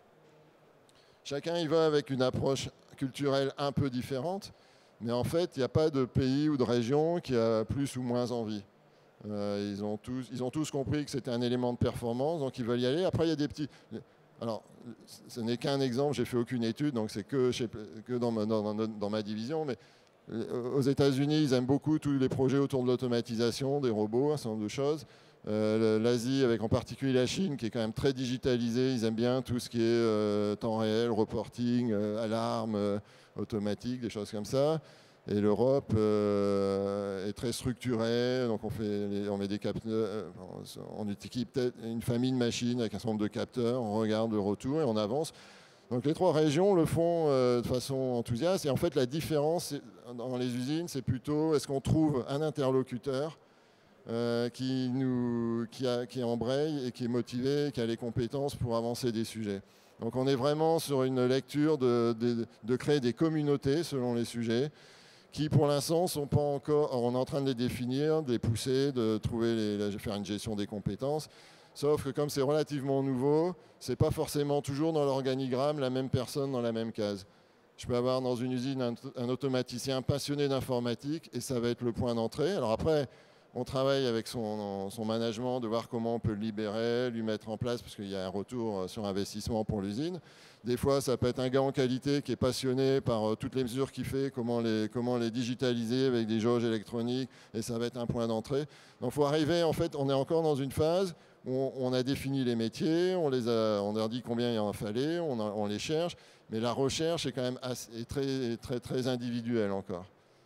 Chacun y va avec une approche culturelle un peu différente, mais en fait, il n'y a pas de pays ou de région qui a plus ou moins envie. Ils ont tous compris que c'était un élément de performance, donc ils veulent y aller. Après, il y a des petits... Alors, ce n'est qu'un exemple, j'ai fait aucune étude, donc c'est que dans ma division, mais aux États-Unis, ils aiment beaucoup tous les projets autour de l'automatisation, des robots, un certain nombre de choses. L'Asie, avec en particulier la Chine, qui est quand même très digitalisée, ils aiment bien tout ce qui est temps réel, reporting, alarme automatique, des choses comme ça. Et l'Europe est très structurée, donc on met des capteurs, on équipe peut-être une famille de machines avec un certain nombre de capteurs, on regarde le retour et on avance. Donc les 3 régions le font de façon enthousiaste. Et en fait, la différence dans les usines, c'est plutôt est-ce qu'on trouve un interlocuteur qui embraye et qui est motivé, qui a les compétences pour avancer des sujets. Donc on est vraiment sur une lecture de créer des communautés selon les sujets qui pour l'instant sont pas encore... On est en train de les définir, de les pousser, de faire une gestion des compétences. Sauf que comme c'est relativement nouveau, c'est pas forcément toujours dans l'organigramme la même personne dans la même case. Je peux avoir dans une usine un automaticien passionné d'informatique et ça va être le point d'entrée. Alors après, on travaille avec son management de voir comment on peut le libérer, lui mettre en place, parce qu'il y a un retour sur investissement pour l'usine. Des fois, ça peut être un gars en qualité qui est passionné par toutes les mesures qu'il fait, comment les digitaliser avec des jauges électroniques, et ça va être un point d'entrée. Donc il faut arriver, en fait, on est encore dans une phase où on a défini les métiers, on leur dit combien il en fallait, on les cherche, mais la recherche est quand même très, très, très individuelle encore.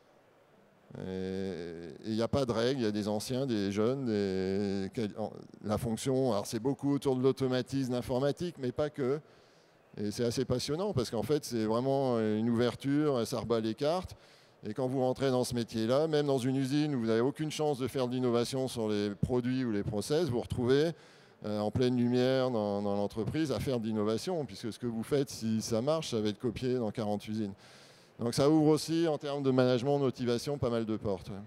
Et il n'y a pas de règles, il y a des anciens, des jeunes, la fonction, alors c'est beaucoup autour de l'automatisme informatique, mais pas que. Et c'est assez passionnant parce qu'en fait c'est vraiment une ouverture, ça rebat les cartes. Et quand vous rentrez dans ce métier-là, même dans une usine où vous n'avez aucune chance de faire de l'innovation sur les produits ou les process, vous vous retrouvez en pleine lumière dans l'entreprise à faire de l'innovation, puisque ce que vous faites, si ça marche, ça va être copié dans 40 usines. Donc ça ouvre aussi, en termes de management, de motivation, pas mal de portes. Ouais.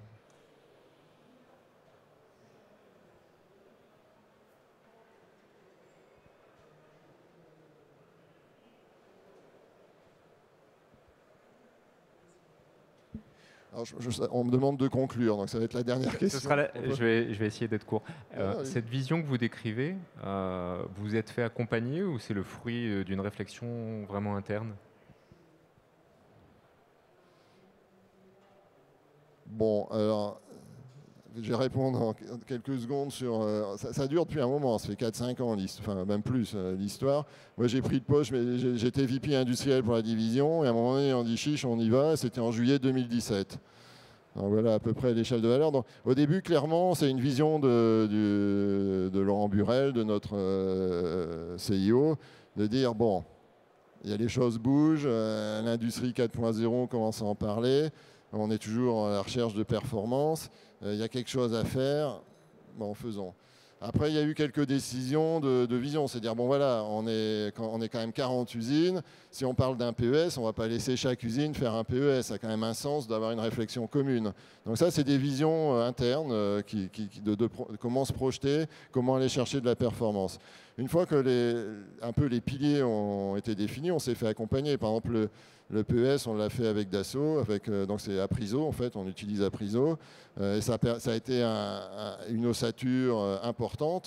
Alors, on me demande de conclure, donc ça va être la dernière question. Je vais essayer d'être court. Cette vision que vous décrivez, vous êtes fait accompagner ou c'est le fruit d'une réflexion vraiment interne ? Bon, alors, je vais répondre en quelques secondes sur... ça dure depuis un moment, ça fait 4-5 ans, enfin même plus, l'histoire. Moi, j'ai pris le poste, j'étais VP industriel pour la division, et à un moment donné, on dit chiche, on y va, c'était en juillet 2017. Donc voilà à peu près l'échelle de valeur. Donc, au début, clairement, c'est une vision de Laurent Burel, de notre CIO, de dire, bon, il y a les choses bougent, l'industrie 4.0 commence à en parler, on est toujours à la recherche de performance, il y a quelque chose à faire, bon, faisons. Après, il y a eu quelques décisions de vision, c'est-à-dire, bon voilà, on est quand même 40 usines, si on parle d'un PES, on ne va pas laisser chaque usine faire un PES, ça a quand même un sens d'avoir une réflexion commune. Donc ça, c'est des visions internes de comment se projeter, comment aller chercher de la performance. Une fois que un peu les piliers ont été définis, on s'est fait accompagner. Par exemple, le PES, on l'a fait avec Dassault, donc c'est Apriso, en fait, on utilise Apriso. Et ça a été une ossature importante.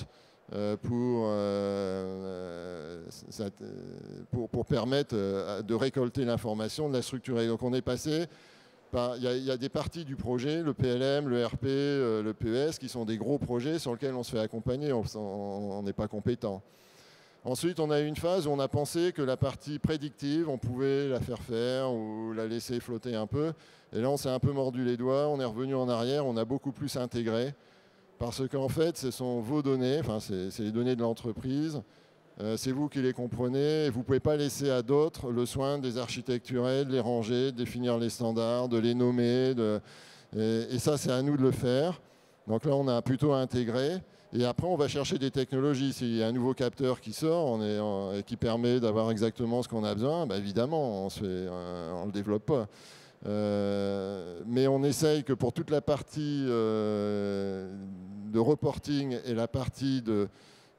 pour permettre de récolter l'information, de la structurer. Donc on est passé par, il y a des parties du projet, le PLM, le RP, le PES, qui sont des gros projets sur lesquels on se fait accompagner, on n'est pas compétent. Ensuite, on a eu une phase où on a pensé que la partie prédictive, on pouvait la faire faire ou la laisser flotter un peu. Et là, on s'est un peu mordu les doigts, on est revenu en arrière, on a beaucoup plus intégré. Parce qu'en fait, ce sont vos données, enfin, c'est les données de l'entreprise. C'est vous qui les comprenez. Et vous ne pouvez pas laisser à d'autres le soin de les architecturer, de les ranger, de définir les standards, de les nommer. Et ça, c'est à nous de le faire. Donc là, on a plutôt intégré. Et après, on va chercher des technologies. S'il y a un nouveau capteur qui sort et qui permet d'avoir exactement ce qu'on a besoin, bah évidemment, on ne le développe pas. Mais on essaye que pour toute la partie de reporting et la partie de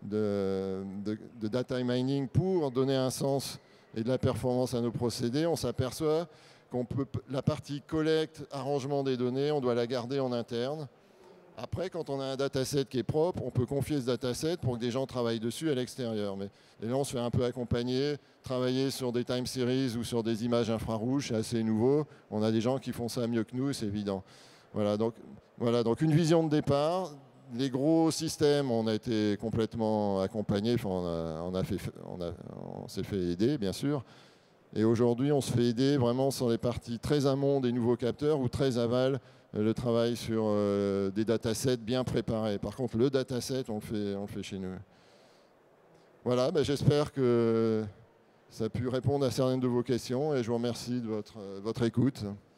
data mining, pour donner un sens et de la performance à nos procédés, on s'aperçoit qu'on peut, la partie collecte, arrangement des données, on doit la garder en interne. Après, quand on a un dataset qui est propre, on peut confier ce dataset pour que des gens travaillent dessus à l'extérieur. Et là, on se fait un peu accompagner, travailler sur des time series ou sur des images infrarouges, c'est assez nouveau. On a des gens qui font ça mieux que nous, c'est évident. Voilà, donc une vision de départ. Les gros systèmes, on a été complètement accompagnés, enfin, on s'est fait aider, bien sûr. Et aujourd'hui, on se fait aider vraiment sur les parties très amont des nouveaux capteurs ou très aval, le travail sur des datasets bien préparés. Par contre, le dataset, on le fait chez nous. Voilà, ben, j'espère que ça a pu répondre à certaines de vos questions et je vous remercie de votre écoute.